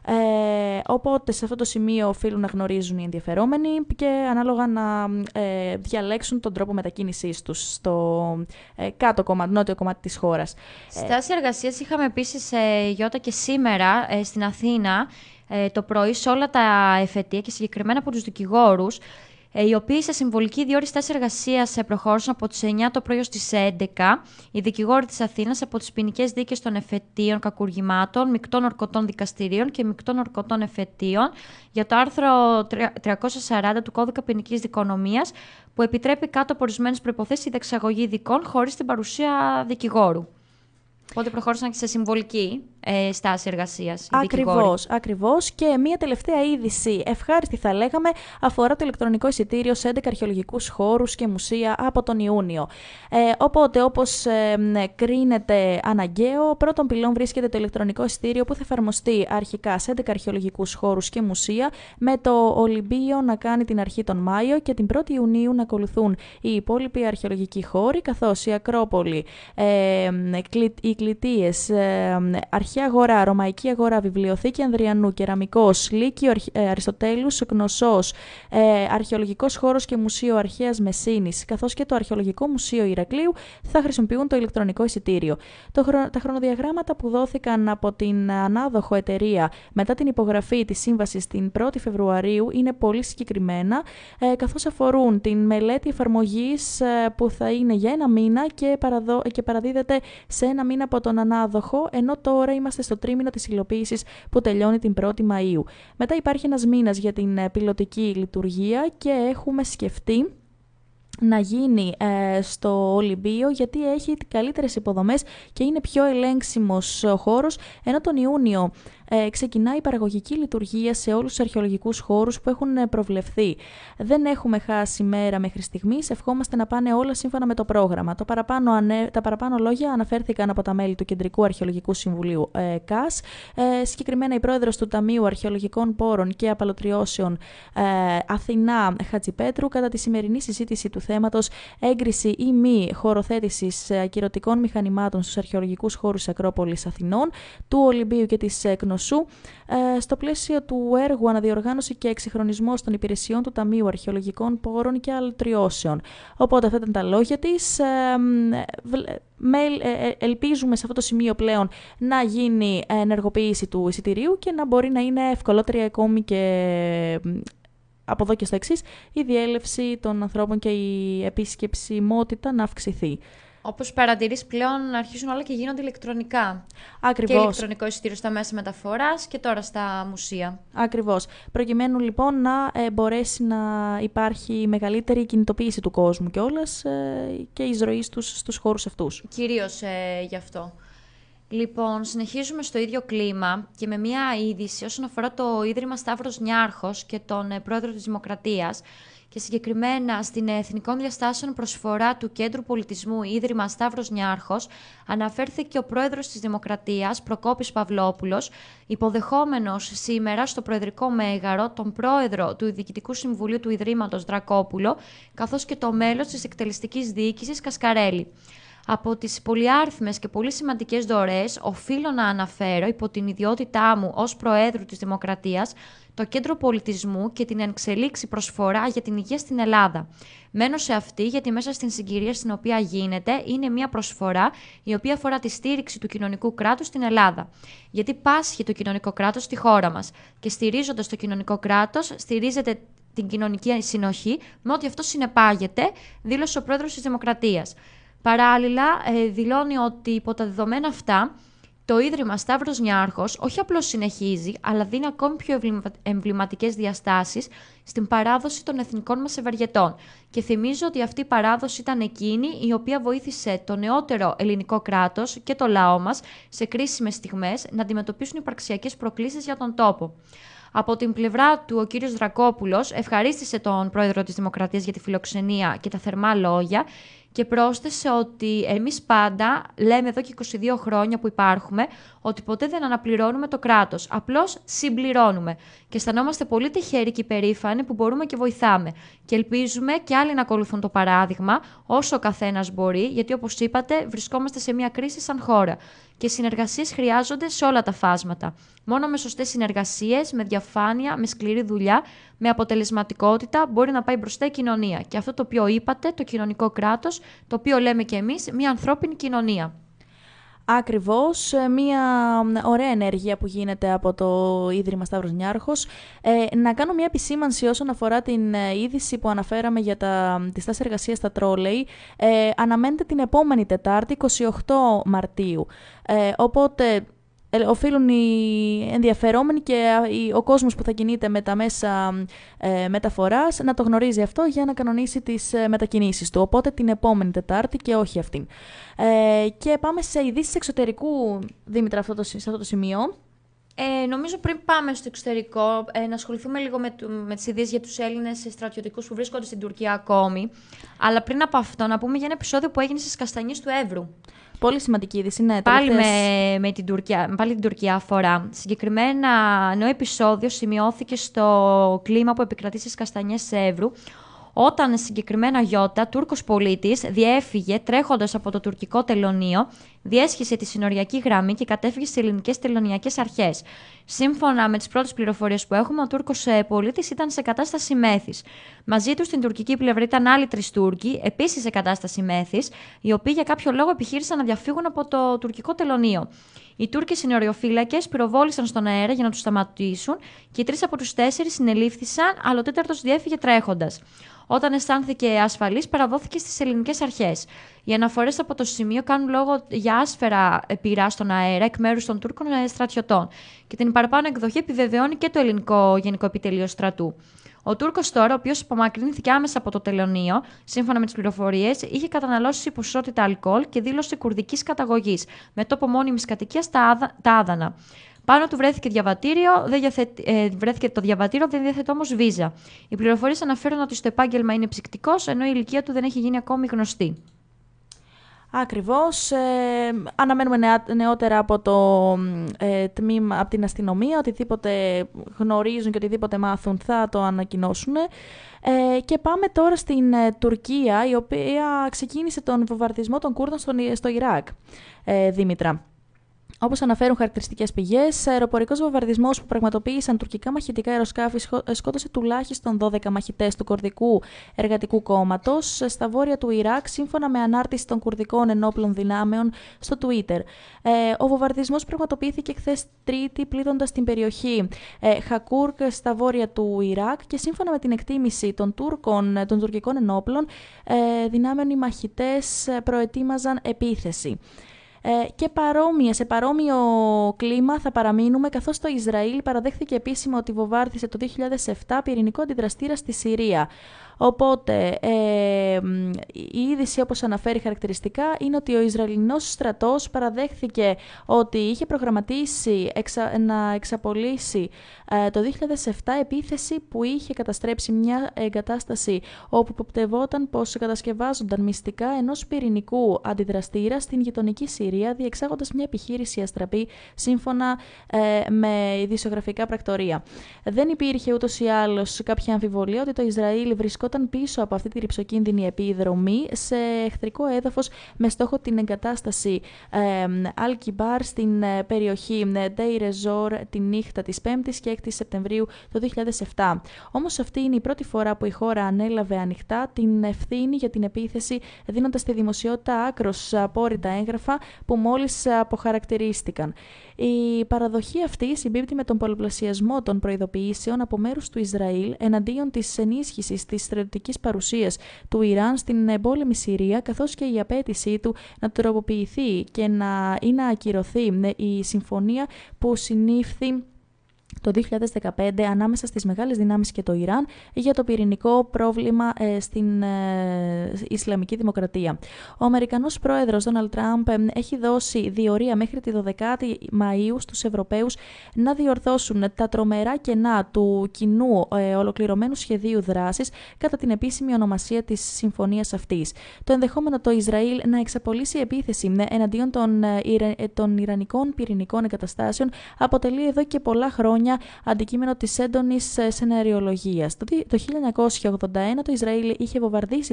Οπότε σε αυτό το σημείο οφείλουν να γνωρίζουν οι ενδιαφερόμενοι και ανάλογα να διαλέξουν τον τρόπο μετακίνησής τους στο νότιο κομμάτι της χώρας. Στάση εργασίας είχαμε επίσης, Γιώτα, και σήμερα στην Αθήνα το πρωί σε όλα τα εφετεία και συγκεκριμένα από τους δικηγόρους, οι οποίοι σε συμβολική 2 ώρες στάση εργασίας προχώρησαν από τις 9 το πρωί ως τις 11, οι δικηγόροι της Αθήνας από τις ποινικές δίκες των εφετείων κακουργημάτων, μεικτών ορκωτών δικαστηρίων και μεικτών ορκωτών εφετείων για το άρθρο 340 του Κώδικα Ποινικής Δικονομίας, που επιτρέπει κάτω από ορισμένες προϋποθέσεις η διεξαγωγή δικών χωρίς την παρουσία δικηγόρου. Οπότε προχώρησαν και σε συμβολική στάση εργασίας. Ακριβώς. Και μία τελευταία είδηση, ευχάριστη θα λέγαμε, αφορά το ηλεκτρονικό εισιτήριο σε 11 αρχαιολογικούς χώρους και μουσεία από τον Ιούνιο. Οπότε, όπως κρίνεται αναγκαίο, πρώτον πυλών βρίσκεται το ηλεκτρονικό εισιτήριο που θα εφαρμοστεί αρχικά σε 11 αρχαιολογικούς χώρους και μουσεία, με το Ολυμπείο να κάνει την αρχή τον Μάιο και την 1η Ιουνίου να ακολουθούν οι υπόλοιποι αρχαιολογικοί χώροι, καθώς η Ακρόπολη, οι Κλητείες, Αρχαία Αγορά, Ρωμαϊκή Αγορά, Βιβλιοθήκη Ανδριανού, Κεραμικός, Λύκειο Αριστοτέλους, Κνωσσός, Αρχαιολογικός Χώρος και Μουσείο Αρχαίας Μεσίνης, καθώς και το Αρχαιολογικό Μουσείο Ηρακλείου θα χρησιμοποιούν το ηλεκτρονικό εισιτήριο. Τα χρονοδιαγράμματα που δόθηκαν από την ανάδοχο εταιρεία μετά την υπογραφή της σύμβασης την 1η Φεβρουαρίου είναι πολύ συγκεκριμένα, καθώς αφορούν την μελέτη εφαρμογής που θα είναι για 1 μήνα και παραδίδεται σε 1 μήνα από τον ανάδοχο, ενώ τώρα είμαστε στο τρίμηνο της υλοποίησης που τελειώνει την 1η Μαΐου. Μετά υπάρχει ένας μήνας για την πιλωτική λειτουργία και έχουμε σκεφτεί να γίνει στο Ολυμπείο, γιατί έχει καλύτερες υποδομές και είναι πιο ελέγξιμος ο χώρος, ενώ τον Ιούνιο ξεκινάει η παραγωγική λειτουργία σε όλους τους αρχαιολογικούς χώρους που έχουν προβλεφθεί. Δεν έχουμε χάσει μέρα μέχρι στιγμής, ευχόμαστε να πάνε όλα σύμφωνα με το πρόγραμμα. Τα παραπάνω λόγια αναφέρθηκαν από τα μέλη του Κεντρικού Αρχαιολογικού Συμβουλίου ΚΑΣ, συγκεκριμένα η πρόεδρος του Ταμείου Αρχαιολογικών Πόρων και Απαλωτριώσεων Αθηνά Χατζηπέτρου, κατά τη σημερινή συζήτηση του θέματος, έγκριση ή μη χωροθέτησης ακυρωτικών μηχανημάτων στους αρχαιολογικούς χώρους της Ακρόπολης Αθηνών, του Ολυμπίου και της Κνωσού, στο πλαίσιο του έργου αναδιοργάνωση και εξυγχρονισμός των υπηρεσιών του Ταμείου Αρχαιολογικών Πόρων και Αλωτριώσεων. Οπότε αυτά ήταν τα λόγια της. Ελπίζουμε σε αυτό το σημείο πλέον να γίνει ενεργοποίηση του εισιτηρίου και να μπορεί να είναι ευκολότερη ακόμη και από εδώ και στο εξής η διέλευση των ανθρώπων και η επισκεψιμότητα να αυξηθεί. Όπως παρατηρείς, πλέον αρχίζουν όλα και γίνονται ηλεκτρονικά. Ακριβώς. Και ηλεκτρονικό εισιτήριο στα μέσα μεταφοράς και τώρα στα μουσεία. Ακριβώς. Προκειμένου λοιπόν να μπορέσει να υπάρχει μεγαλύτερη κινητοποίηση του κόσμου κιόλας και εισρωή στους χώρους αυτούς. Κυρίως γι' αυτό. Λοιπόν, συνεχίζουμε στο ίδιο κλίμα και με μια είδηση όσον αφορά το Ίδρυμα Σταύρος Νιάρχος και τον πρόεδρο της Δημοκρατίας και συγκεκριμένα στην Εθνικών Διαστάσεων προσφορά του Κέντρου Πολιτισμού Ίδρυμα Σταύρος Νιάρχος αναφέρθηκε ο πρόεδρος της Δημοκρατίας, Προκόπης Παυλόπουλος, υποδεχόμενος σήμερα στο Προεδρικό Μέγαρο τον πρόεδρο του Διοικητικού Συμβουλίου του Ιδρύματος Δρακόπουλο, καθώς και το μέλος της Εκτελεστικής Διοίκησης Κασκαρέλη. Από τις πολυάριθμες και πολύ σημαντικές δωρεές, οφείλω να αναφέρω υπό την ιδιότητά μου ως Προέδρου της Δημοκρατίας το Κέντρο Πολιτισμού και την εξελίξη προσφορά για την υγεία στην Ελλάδα. Μένω σε αυτή γιατί μέσα στην συγκυρία στην οποία γίνεται είναι μια προσφορά η οποία αφορά τη στήριξη του κοινωνικού κράτους στην Ελλάδα. Γιατί πάσχει το κοινωνικό κράτος στη χώρα μας και στηρίζοντας το κοινωνικό κράτος στηρίζεται την κοινωνική συνοχή με ό,τι αυτό συνεπάγεται, δήλωσε ο Πρόεδρος της Δημοκρατίας. Παράλληλα, δηλώνει ότι υπό τα δεδομένα αυτά, το Ίδρυμα Σταύρος Νιάρχος όχι απλώς συνεχίζει, αλλά δίνει ακόμη πιο εμβληματικές διαστάσεις στην παράδοση των εθνικών μας ευεργετών. Και θυμίζω ότι αυτή η παράδοση ήταν εκείνη η οποία βοήθησε το νεότερο ελληνικό κράτος και το λαό μας σε κρίσιμες στιγμές να αντιμετωπίσουν υπαρξιακές προκλήσεις για τον τόπο. Από την πλευρά του, ο κύριος Δρακόπουλος ευχαρίστησε τον πρόεδρο της Δημοκρατίας για τη φιλοξενία και τα θερμά λόγια και πρόσθεσε ότι εμείς πάντα λέμε εδώ και 22 χρόνια που υπάρχουμε ότι ποτέ δεν αναπληρώνουμε το κράτος, απλώς συμπληρώνουμε. Και αισθανόμαστε πολύ τυχεροί και υπερήφανοι που μπορούμε και βοηθάμε. Και ελπίζουμε και άλλοι να ακολουθούν το παράδειγμα όσο ο καθένας μπορεί, γιατί όπως είπατε βρισκόμαστε σε μια κρίση σαν χώρα. Και οι συνεργασίες χρειάζονται σε όλα τα φάσματα. Μόνο με σωστές συνεργασίες, με διαφάνεια, με σκληρή δουλειά, με αποτελεσματικότητα μπορεί να πάει μπροστά η κοινωνία. Και αυτό το οποίο είπατε, το κοινωνικό κράτος, το οποίο λέμε και εμείς, μια ανθρώπινη κοινωνία. Ακριβώς, μια ωραία ενέργεια που γίνεται από το Ίδρυμα Σταύρος Νιάρχος. Να κάνω μια επισήμανση όσον αφορά την είδηση που αναφέραμε για τη στάση εργασίας στα τρόλεϊ. Αναμένεται την επόμενη Τετάρτη, 28 Μαρτίου. Οπότε οφείλουν οι ενδιαφερόμενοι και ο κόσμος που θα κινείται με τα μέσα μεταφοράς να το γνωρίζει αυτό για να κανονίσει τις μετακινήσεις του. Οπότε την επόμενη Τετάρτη και όχι αυτήν. Και πάμε σε ειδήσεις εξωτερικού, Δήμητρα, σε αυτό το σημείο. Νομίζω πριν πάμε στο εξωτερικό να ασχοληθούμε λίγο με τις ειδήσεις για τους Έλληνες στρατιωτικούς που βρίσκονται στην Τουρκία ακόμη. Αλλά πριν από αυτό να πούμε για ένα επεισόδιο που έγινε στις Καστανιές του Εύρου. Πολύ σημαντική είδηση, ναι. Πάλι με την Τουρκία αφορά. Συγκεκριμένα, νέο επεισόδιο σημειώθηκε στο κλίμα που επικρατεί στις Καστανιές Εύρου, όταν συγκεκριμένα γιώτα, Τούρκος πολίτης, διέφυγε τρέχοντας από το τουρκικό τελωνείο, διέσχισε τη συνοριακή γραμμή και κατέφυγε στις ελληνικές τελωνειακές αρχές. Σύμφωνα με τις πρώτες πληροφορίες που έχουμε, ο Τούρκος πολίτης ήταν σε κατάσταση μέθης. Μαζί του στην τουρκική πλευρά ήταν άλλοι 3 Τούρκοι, επίσης σε κατάσταση μέθης, οι οποίοι για κάποιο λόγο επιχείρησαν να διαφύγουν από το τουρκικό τελωνείο. Οι Τούρκοι συνοριοφύλακες πυροβόλησαν στον αέρα για να τους σταματήσουν και οι 3 από τους 4 συνελήφθησαν, αλλά ο 4ος διέφυγε τρέχοντας. Όταν αισθάνθηκε ασφαλής, παραδόθηκε στις ελληνικές αρχές. Οι αναφορές από το σημείο κάνουν λόγο για άσφαιρα πυρά στον αέρα εκ μέρους των Τούρκων στρατιωτών. Και την παραπάνω εκδοχή επιβεβαιώνει και το ελληνικό Γενικό Επιτελείο Στρατού. Ο Τούρκος τώρα, ο οποίος απομακρύνθηκε άμεσα από το τελωνείο, σύμφωνα με τις πληροφορίες, είχε καταναλώσει ποσότητα αλκοόλ και δήλωσε κουρδικής καταγωγής, με τόπο μόνιμης κατοικίας τα Άδανα. Πάνω του βρέθηκε το διαβατήριο, δεν διαθέτει όμως βίζα. Οι πληροφορίες αναφέρουν ότι στο επάγγελμα είναι ψυκτικός, ενώ η ηλικία του δεν έχει γίνει ακόμη γνωστή. Ακριβώς. Αναμένουμε νεότερα από το τμήμα, από την αστυνομία, οτιδήποτε γνωρίζουν και οτιδήποτε μάθουν θα το ανακοινώσουν. Και πάμε τώρα στην Τουρκία, η οποία ξεκίνησε τον βομβαρδισμό των Κούρδων στο Ιράκ, Δήμητρα. Όπως αναφέρουν χαρακτηριστικές πηγές, αεροπορικός βομβαρδισμός που πραγματοποίησαν τουρκικά μαχητικά αεροσκάφη σκότωσε τουλάχιστον 12 μαχητές του Κουρδικού Εργατικού Κόμματος στα βόρεια του Ιράκ, σύμφωνα με ανάρτηση των Κουρδικών Ενόπλων Δυνάμεων στο Twitter. Ο βομβαρδισμός πραγματοποιήθηκε χθες Τρίτη, πλήττοντας την περιοχή Χακούρκ στα βόρεια του Ιράκ και σύμφωνα με την εκτίμηση των τουρκικών ενόπλων δυνάμεων, οι μαχητές προετοίμαζαν επίθεση. Και σε παρόμοιο κλίμα θα παραμείνουμε, καθώς το Ισραήλ παραδέχθηκε επίσημα ότι βομβάρδισε το 2007 πυρηνικό αντιδραστήρα στη Συρία. Οπότε η είδηση, όπως αναφέρει χαρακτηριστικά, είναι ότι ο Ισραηλινός στρατός παραδέχθηκε ότι είχε προγραμματίσει να εξαπολύσει το 2007 επίθεση που είχε καταστρέψει μια εγκατάσταση όπου υποπτευόταν πως κατασκευάζονταν μυστικά ενός πυρηνικού αντιδραστήρα στην γειτονική Συρία, διεξάγοντας μια επιχείρηση αστραπή σύμφωνα με ειδησιογραφικά πρακτορία. Δεν υπήρχε ούτως ή άλλως κάποια αμφιβολία ότι το Ισραήλ βρισκόταν πίσω από αυτή τη ρυψοκίνδυνη επιδρομή σε εχθρικό έδαφος με στόχο την εγκατάσταση Al-Kibar στην περιοχή Deir ez-Zor τη νύχτα της 5ης και 6ης Σεπτεμβρίου το 2007. Όμως αυτή είναι η πρώτη φορά που η χώρα ανέλαβε ανοιχτά την ευθύνη για την επίθεση, δίνοντας στη δημοσιότητα άκρως απόρριτα έγγραφα που μόλις αποχαρακτηρίστηκαν. Η παραδοχή αυτή συμπίπτει με τον πολλαπλασιασμό των προειδοποιήσεων από μέρους του Ισραήλ εναντίον της ενίσχυσης της στρατιωτικής παρουσίας του Ιράν στην εμπόλεμη Συρία, καθώς και η απέτησή του να τροποποιηθεί και να ακυρωθεί η συμφωνία που συνήφθη το 2015 ανάμεσα στις μεγάλες δυνάμεις και το Ιράν για το πυρηνικό πρόβλημα στην Ισλαμική Δημοκρατία. Ο Αμερικανός πρόεδρος Ντόναλντ Τραμπ έχει δώσει διορία μέχρι τη 12η Μαΐου στους Ευρωπαίους να διορθώσουν τα τρομερά κενά του κοινού ολοκληρωμένου σχεδίου δράσης κατά την επίσημη ονομασία της συμφωνίας αυτής. Το ενδεχόμενο το Ισραήλ να εξαπολύσει επίθεση εναντίον των Ιρανικών πυρηνικών εγκαταστάσεων αποτελεί εδώ και πολλά χρόνια αντικείμενο της έντονης σεναριολογίας. Το 1981 το Ισραήλ είχε βομβαρδίσει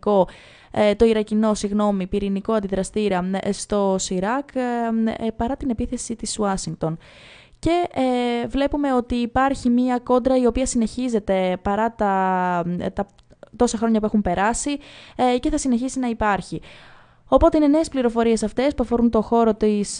το Ιρακινό πυρηνικό αντιδραστήρα στο Ιράκ παρά την επίθεση της Ουάσιγκτον. Και βλέπουμε ότι υπάρχει μία κόντρα η οποία συνεχίζεται παρά τα τόσα χρόνια που έχουν περάσει και θα συνεχίσει να υπάρχει. Οπότε είναι νέες πληροφορίες αυτές που αφορούν το χώρο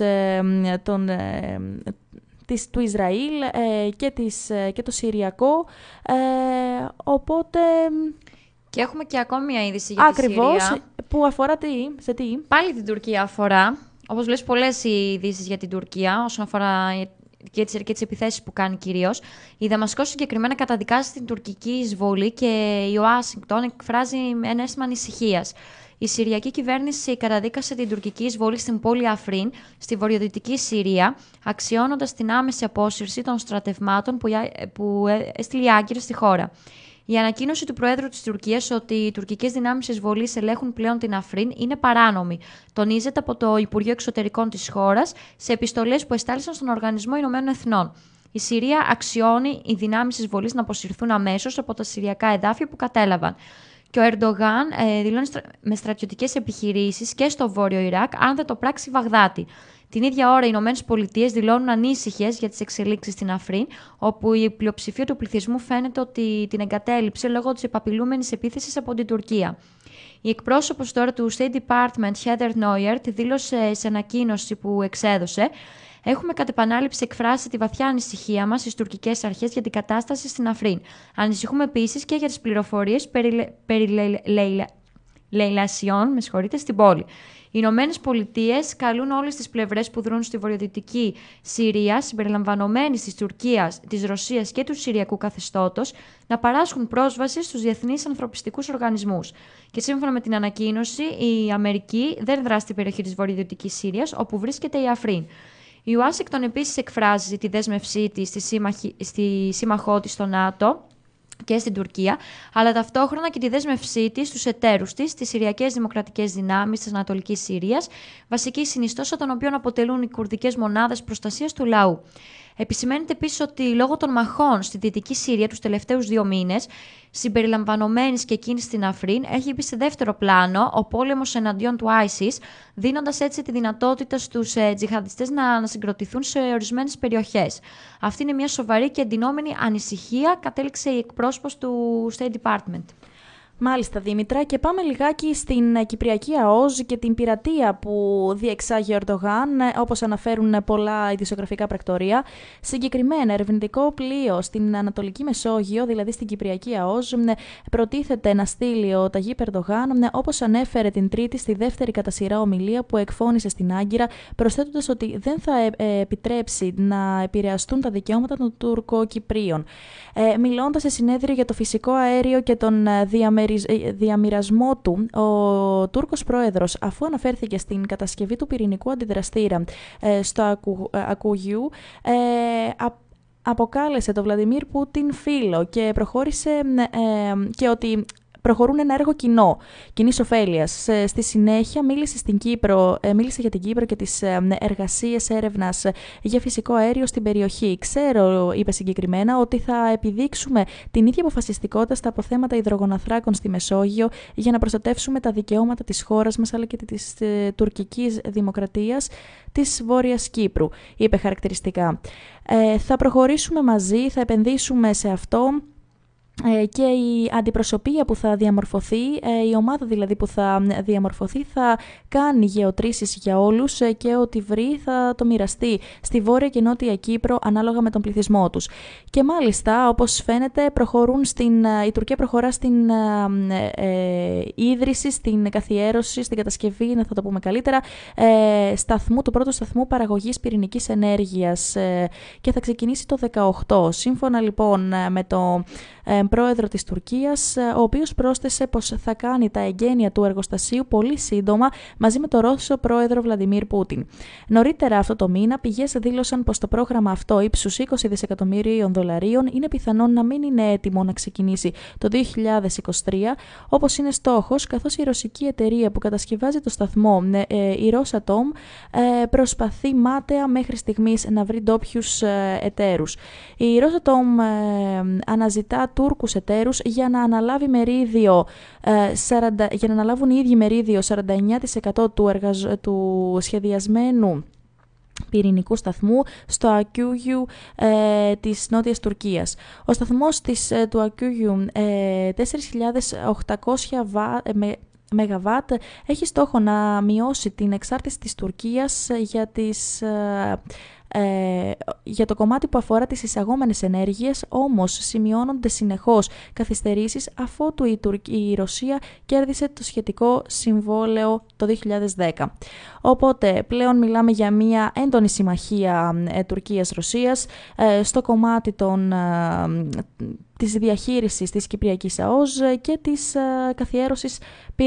του Ισραήλ και το Συριακό, οπότε... Και έχουμε και ακόμη μια είδηση για τη Συρία. Ακριβώς, που αφορά σε τι? Πάλι την Τουρκία αφορά. Όπως βλέπεις, πολλές οι ειδήσεις για την Τουρκία, όσον αφορά και τις επιθέσεις που κάνει κυρίως. Η Δαμασκός συγκεκριμένα καταδικάζει την τουρκική εισβολή και η Ουάσιγκτον εκφράζει ένα αίσθημα ανησυχίας. Η Συριακή κυβέρνηση καταδίκασε την τουρκική εισβολή στην πόλη Αφρίν, στη βορειοδυτική Συρία, αξιώνοντας την άμεση απόσυρση των στρατευμάτων που έστειλε η Άγκυρα στη χώρα. Η ανακοίνωση του Προέδρου της Τουρκίας ότι οι τουρκικές δυνάμεις εισβολής ελέγχουν πλέον την Αφρίν είναι παράνομη. Τονίζεται από το Υπουργείο Εξωτερικών της χώρας σε επιστολές που εστάλησαν στον Οργανισμό Ηνωμένων Εθνών. Η Συρία αξιώνει οι δυνάμεις εισβολής να αποσυρθούν αμέσως από τα συριακά εδάφια που κατέλαβαν. Και ο Ερντογάν δηλώνει με στρατιωτικές επιχειρήσεις και στο βόρειο Ιράκ, αν δεν το πράξει η Βαγδάτη. Την ίδια ώρα, οι Ηνωμένες Πολιτείες δηλώνουν ανήσυχες για τις εξελίξεις στην Αφρίν, όπου η πλειοψηφία του πληθυσμού φαίνεται ότι την εγκατέλειψε λόγω της επαπειλούμενης επίθεσης από την Τουρκία. Η εκπρόσωπος τώρα του State Department, Heather Nauert, δήλωσε σε ανακοίνωση που εξέδωσε: «Έχουμε κατ' επανάληψη εκφράσει τη βαθιά ανησυχία μας στις τουρκικές αρχές για την κατάσταση στην Αφρίν. Ανησυχούμε επίσης και για τις πληροφορίες περί λαιλασιών στην πόλη. Οι Ηνωμένες Πολιτείες καλούν όλες τις πλευρές που δρούν στη βορειοδυτική Συρία, συμπεριλαμβανομένης της Τουρκίας, της Ρωσίας και του Συριακού καθεστώτος, να παράσχουν πρόσβαση στους διεθνείς ανθρωπιστικούς οργανισμούς». Και σύμφωνα με την ανακοίνωση, η Αμερική δεν δρά στην περιοχή της βορειοδυτικής Συρίας, όπου βρίσκεται η Αφρίν. Η Ουάσιγκτον επίσης εκφράζει τη δέσμευσή της στη σύμμαχό της στο ΝΑΤΟ και στην Τουρκία, αλλά ταυτόχρονα και τη δέσμευσή της στους εταίρους της, τις Συριακές Δημοκρατικές Δυνάμεις της Ανατολικής Συρίας, βασική συνιστόσα των οποίων αποτελούν οι κουρδικές μονάδες προστασίας του λαού. Επισημαίνεται επίσης ότι λόγω των μαχών στη Δυτική Συρία τους τελευταίους 2 μήνες, συμπεριλαμβανομένης και εκείνης στην Αφρίν, έχει μπει σε δεύτερο πλάνο ο πόλεμος εναντίον του ISIS, δίνοντας έτσι τη δυνατότητα στους τζιχαντιστές να ανασυγκροτηθούν σε ορισμένες περιοχές. Αυτή είναι μια σοβαρή και εντυνόμενη ανησυχία, κατέληξε η εκπρόσωπος του State Department. Μάλιστα, Δήμητρα, και πάμε λιγάκι στην Κυπριακή ΑΟΣ και την πειρατεία που διεξάγει ο Ερντογάν, όπως αναφέρουν πολλά ειδησιογραφικά πρακτορία. Συγκεκριμένα, ερευνητικό πλοίο στην Ανατολική Μεσόγειο, δηλαδή στην Κυπριακή ΑΟΣ, προτίθεται να στείλει ο Ταγίπ Ερντογάν, όπως ανέφερε την Τρίτη στη δεύτερη κατά σειρά ομιλία που εκφώνησε στην Άγκυρα, προσθέτοντας ότι δεν θα επιτρέψει να επηρεαστούν τα δικαιώματα των Τουρκοκυπρίων. Μιλώντας σε συνέδριο για το φυσικό αέριο και τον διαμοιρασμό του, ο Τούρκος πρόεδρος, αφού αναφέρθηκε στην κατασκευή του πυρηνικού αντιδραστήρα στο Ακουγιού, αποκάλεσε τον Βλαντιμίρ Πούτιν φίλο και προχώρησε και ότι προχωρούν ένα έργο κοινής ωφέλειας. Στη συνέχεια μίλησε για την Κύπρο και τις εργασίες έρευνας για φυσικό αέριο στην περιοχή. Ξέρω, είπε συγκεκριμένα, ότι θα επιδείξουμε την ίδια αποφασιστικότητα στα αποθέματα υδρογοναθράκων στη Μεσόγειο για να προστατεύσουμε τα δικαιώματα της χώρας μας αλλά και της τουρκικής δημοκρατίας της Βόρειας Κύπρου, είπε χαρακτηριστικά. Θα προχωρήσουμε μαζί, θα επενδύσουμε σε αυτό. Και η αντιπροσωπεία που θα διαμορφωθεί, η ομάδα δηλαδή που θα διαμορφωθεί, θα κάνει γεωτρήσεις για όλους και ό,τι βρει θα το μοιραστεί στη Βόρεια και Νότια Κύπρο ανάλογα με τον πληθυσμό τους. Και μάλιστα, όπως φαίνεται, η Τουρκία προχωρά στην ίδρυση, στην καθιέρωση, στην κατασκευή, θα το πούμε καλύτερα, του πρώτου σταθμού παραγωγής πυρηνικής ενέργειας και θα ξεκινήσει το 2018. Σύμφωνα λοιπόν με το πρόεδρο της Τουρκίας, ο οποίος πρόσθεσε πως θα κάνει τα εγγένεια του εργοστασίου πολύ σύντομα μαζί με τον Ρώσο πρόεδρο Βλαντιμίρ Πούτιν. Νωρίτερα αυτό το μήνα, πηγές δήλωσαν πως το πρόγραμμα αυτό ύψους 20 δισεκατομμυρίων δολαρίων είναι πιθανόν να μην είναι έτοιμο να ξεκινήσει το 2023, όπως είναι στόχος, καθώς η ρωσική εταιρεία που κατασκευάζει το σταθμό, η Rosatom, προσπαθεί μάταια μέχρι στιγμής να βρει ντόπιους εταίρους. Η Rosatom αναζητά Τούρκους εταίρους για να αναλάβουν οι ίδιοι μερίδιο 49% του σχεδιασμένου πυρηνικού σταθμού στο Ακούγιου της Νότιας Τουρκίας. Ο σταθμός του Ακούγιου 4.800 ΜΒ έχει στόχο να μειώσει την εξάρτηση της Τουρκίας για το κομμάτι που αφορά τις εισαγόμενες ενέργειες, όμως σημειώνονται συνεχώς καθυστερήσεις αφότου η Ρωσία κέρδισε το σχετικό συμβόλαιο το 2010. Οπότε πλέον μιλάμε για μια έντονη συμμαχία Τουρκίας-Ρωσίας στο κομμάτι της διαχείρισης της Κυπριακής ΑΟΣ και της καθιέρωσης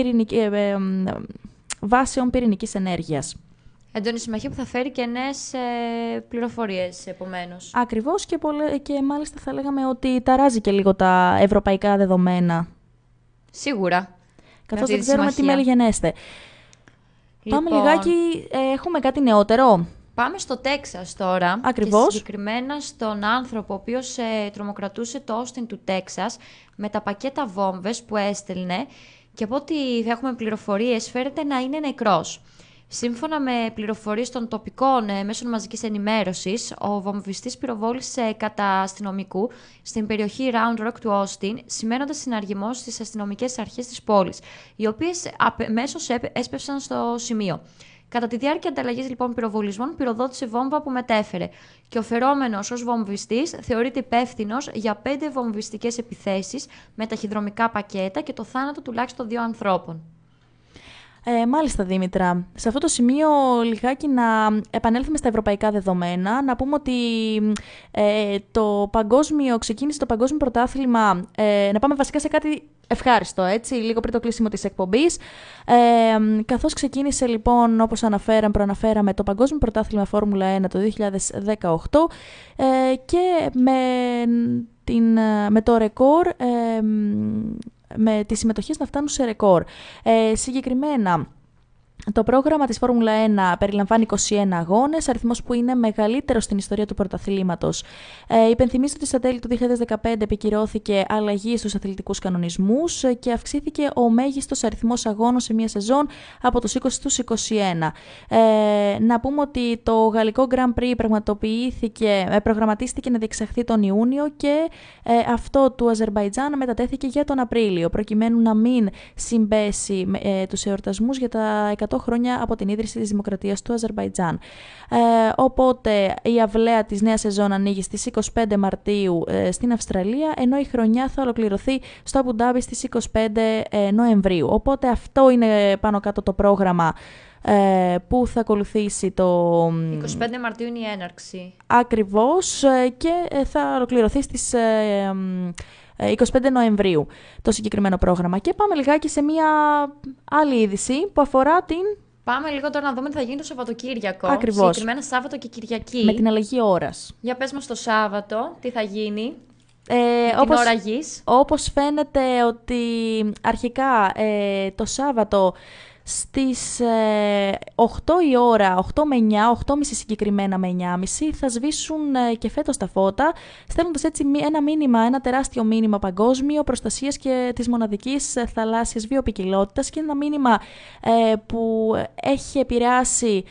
βάσεων πυρηνικής ενέργειας. Έντονη συμμαχία που θα φέρει και νέες πληροφορίες, επομένως. Ακριβώς, και μάλιστα θα λέγαμε ότι ταράζει και λίγο τα ευρωπαϊκά δεδομένα. Σίγουρα. Καθώς δεν ξέρουμε τι μέλη γενέστε. Λοιπόν, πάμε λιγάκι, έχουμε κάτι νεότερο. Πάμε στο Τέξας τώρα. Ακριβώς. Και συγκεκριμένα στον άνθρωπο ο οποίος τρομοκρατούσε το Όστιν του Τέξας με τα πακέτα βόμβες που έστελνε και από ό,τι έχουμε πληροφορίες φέρεται να είναι νεκρός. Σύμφωνα με πληροφορίες των τοπικών μέσων μαζικής ενημέρωσης, ο βομβιστής πυροβόλησε κατά αστυνομικού στην περιοχή Round Rock του Όστιν, σημαίνοντας συναργισμό στις αστυνομικές αρχές της πόλης, οι οποίες αμέσως έσπευσαν στο σημείο. Κατά τη διάρκεια ανταλλαγής λοιπόν πυροβολισμών, πυροδότησε βόμβα που μετέφερε. Και ο φερόμενος ως βομβιστής θεωρείται υπεύθυνος για 5 βομβιστικές επιθέσεις με ταχυδρομικά πακέτα και το θάνατο τουλάχιστον 2 ανθρώπων. Μάλιστα, Δήμητρα. Σε αυτό το σημείο λιγάκι να επανέλθουμε στα ευρωπαϊκά δεδομένα. Να πούμε ότι ξεκίνησε το παγκόσμιο πρωτάθλημα, να πάμε βασικά σε κάτι ευχάριστο, έτσι, λίγο πριν το κλείσιμο της εκπομπής. Καθώς ξεκίνησε λοιπόν, όπως προαναφέραμε, το παγκόσμιο πρωτάθλημα Φόρμουλα 1 το 2018 και με το ρεκόρ, με τις συμμετοχές να φτάνουν σε ρεκόρ. Συγκεκριμένα, το πρόγραμμα της Φόρμουλα 1 περιλαμβάνει 21 αγώνες, αριθμός που είναι μεγαλύτερος στην ιστορία του πρωταθλήματος. Υπενθυμίζω ότι στα τέλη του 2015 επικυρώθηκε αλλαγή στους αθλητικούς κανονισμούς και αυξήθηκε ο μέγιστος αριθμός αγώνων σε μία σεζόν από τους 20 στους 21. Να πούμε ότι το Γαλλικό Grand Prix προγραμματίστηκε να διεξαχθεί τον Ιούνιο και αυτό του Αζερμπαϊτζάν μετατέθηκε για τον Απρίλιο, προκειμένου να μην συμπέσει τους εορτασμούς για τα 100 χρόνια από την ίδρυση της Δημοκρατίας του Αζερμπαϊτζάν. Οπότε η αυλαία της νέας σεζόν ανοίγει στις 25 Μαρτίου στην Αυστραλία, ενώ η χρονιά θα ολοκληρωθεί στο Αμπουντάμπι στις 25 Νοεμβρίου. Οπότε αυτό είναι πάνω κάτω το πρόγραμμα που θα ακολουθήσει το... 25 Μαρτίου είναι η έναρξη. Ακριβώς, και θα ολοκληρωθεί στις 25 Νοεμβρίου το συγκεκριμένο πρόγραμμα. Και πάμε λιγάκι σε μια άλλη είδηση που αφορά την... Πάμε λίγο τώρα να δούμε τι θα γίνει το Σαββατοκύριακο. Ακριβώς. Συγκεκριμένα Σάββατο και Κυριακή. Με την αλλαγή ώρας. Για πες μας το Σάββατο, τι θα γίνει. Την ώρα γης. Όπως φαίνεται ότι αρχικά το Σάββατο στις 8 η ώρα, 8 με 9, 8.30 συγκεκριμένα με 9.30, θα σβήσουν και φέτος τα φώτα, στέλνοντας έτσι ένα τεράστιο μήνυμα παγκόσμιο προστασίας και της μοναδικής θαλάσσιας βιοποικιλότητας, και ένα μήνυμα που έχει επηρεάσει,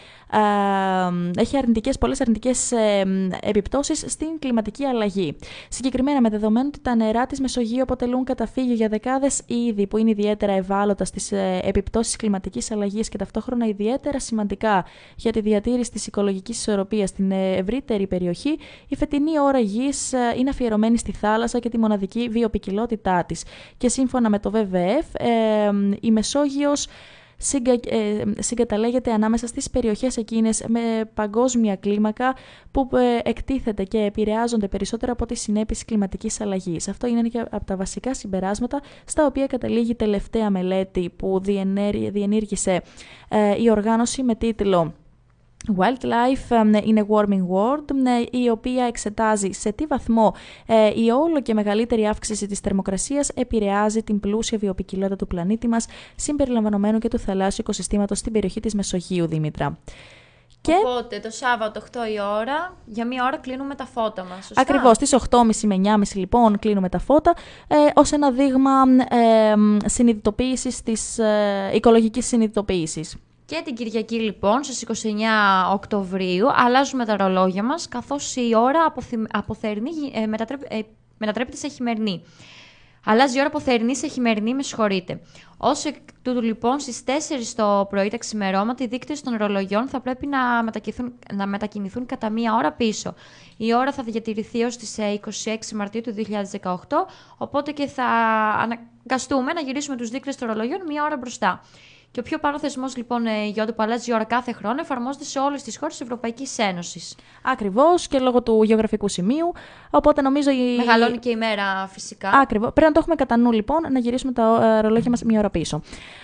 έχει πολλές αρνητικές επιπτώσεις στην κλιματική αλλαγή. Συγκεκριμένα, με δεδομένο ότι τα νερά της Μεσογείου αποτελούν καταφύγιο για δεκάδες είδη που είναι ιδιαίτερα ευάλωτα στις επιπτώσεις κλιματικής αλλαγής και ταυτόχρονα ιδιαίτερα σημαντικά για τη διατήρηση της οικολογικής ισορροπίας στην ευρύτερη περιοχή, η φετινή ώρα γης είναι αφιερωμένη στη θάλασσα και τη μοναδική βιοποικιλότητά της. Και σύμφωνα με το WWF, η Μεσόγειος συγκαταλέγεται ανάμεσα στις περιοχές εκείνες με παγκόσμια κλίμακα που εκτίθεται και επηρεάζονται περισσότερο από τις συνέπειες κλιματικής αλλαγής. Αυτό είναι και από τα βασικά συμπεράσματα στα οποία καταλήγει η τελευταία μελέτη που διενήργησε η οργάνωση με τίτλο Wildlife in a Warming World, η οποία εξετάζει σε τι βαθμό η όλο και μεγαλύτερη αύξηση της θερμοκρασίας επηρεάζει την πλούσια βιοποικιλότητα του πλανήτη μας, συμπεριλαμβανομένου και του θαλάσσιου οικοσυστήματος στην περιοχή της Μεσογείου, Δήμητρα. Και... Οπότε το Σάββατο 8 η ώρα, για μία ώρα κλείνουμε τα φώτα μας, σωστά? Ακριβώς, στις 8.30 με 9.30 λοιπόν κλείνουμε τα φώτα, ως ένα δείγμα συνειδητοποίησης οικολογικής συνειδητοποίησης. Και την Κυριακή λοιπόν στις 29 Οκτωβρίου αλλάζουμε τα ρολόγια μας, καθώς η ώρα από θερινή μετατρέπεται σε χειμερινή. Αλλάζει η ώρα από θερινή σε χειμερινή, με συγχωρείτε. Ως εκ τούτου λοιπόν στις 4 το πρωί τα ξημερώματα οι δείκτες των ρολογιών θα πρέπει να μετακινηθούν κατά μία ώρα πίσω. Η ώρα θα διατηρηθεί ως τις 26 Μαρτίου του 2018, οπότε και θα αναγκαστούμε να γυρίσουμε τους δείκτες των ρολογιών μία ώρα μπροστά. Και ο πιο πάνω θεσμός λοιπόν Γιώτα, που αλλάζει η ώρα κάθε χρόνο, εφαρμόζεται σε όλες τις χώρες της Ευρωπαϊκής Ένωσης. Ακριβώς, και λόγω του γεωγραφικού σημείου. Οπότε νομίζω. Μεγαλώνει και η μέρα φυσικά. Ακριβώς. Πρέπει να το έχουμε κατά νου λοιπόν, να γυρίσουμε τα ρολόγια μας μία ώρα πίσω.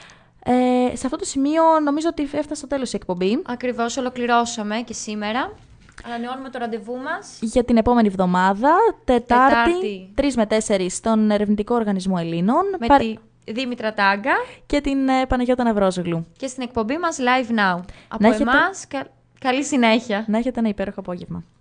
Σε αυτό το σημείο νομίζω ότι έφτασε στο τέλος η εκπομπή. Ακριβώς, ολοκληρώσαμε και σήμερα. Ανανεώνουμε το ραντεβού μας για την επόμενη εβδομάδα, Τετάρτη 3 με 4 στον Ερευνητικό Οργανισμό Ελλήνων. Με τη Δήμητρα Τάγκα και την Παναγιώτα Ναυρόζογλου. Και στην εκπομπή μας Live Now. Από εμάς, καλή συνέχεια. Να έχετε ένα υπέροχο απόγευμα.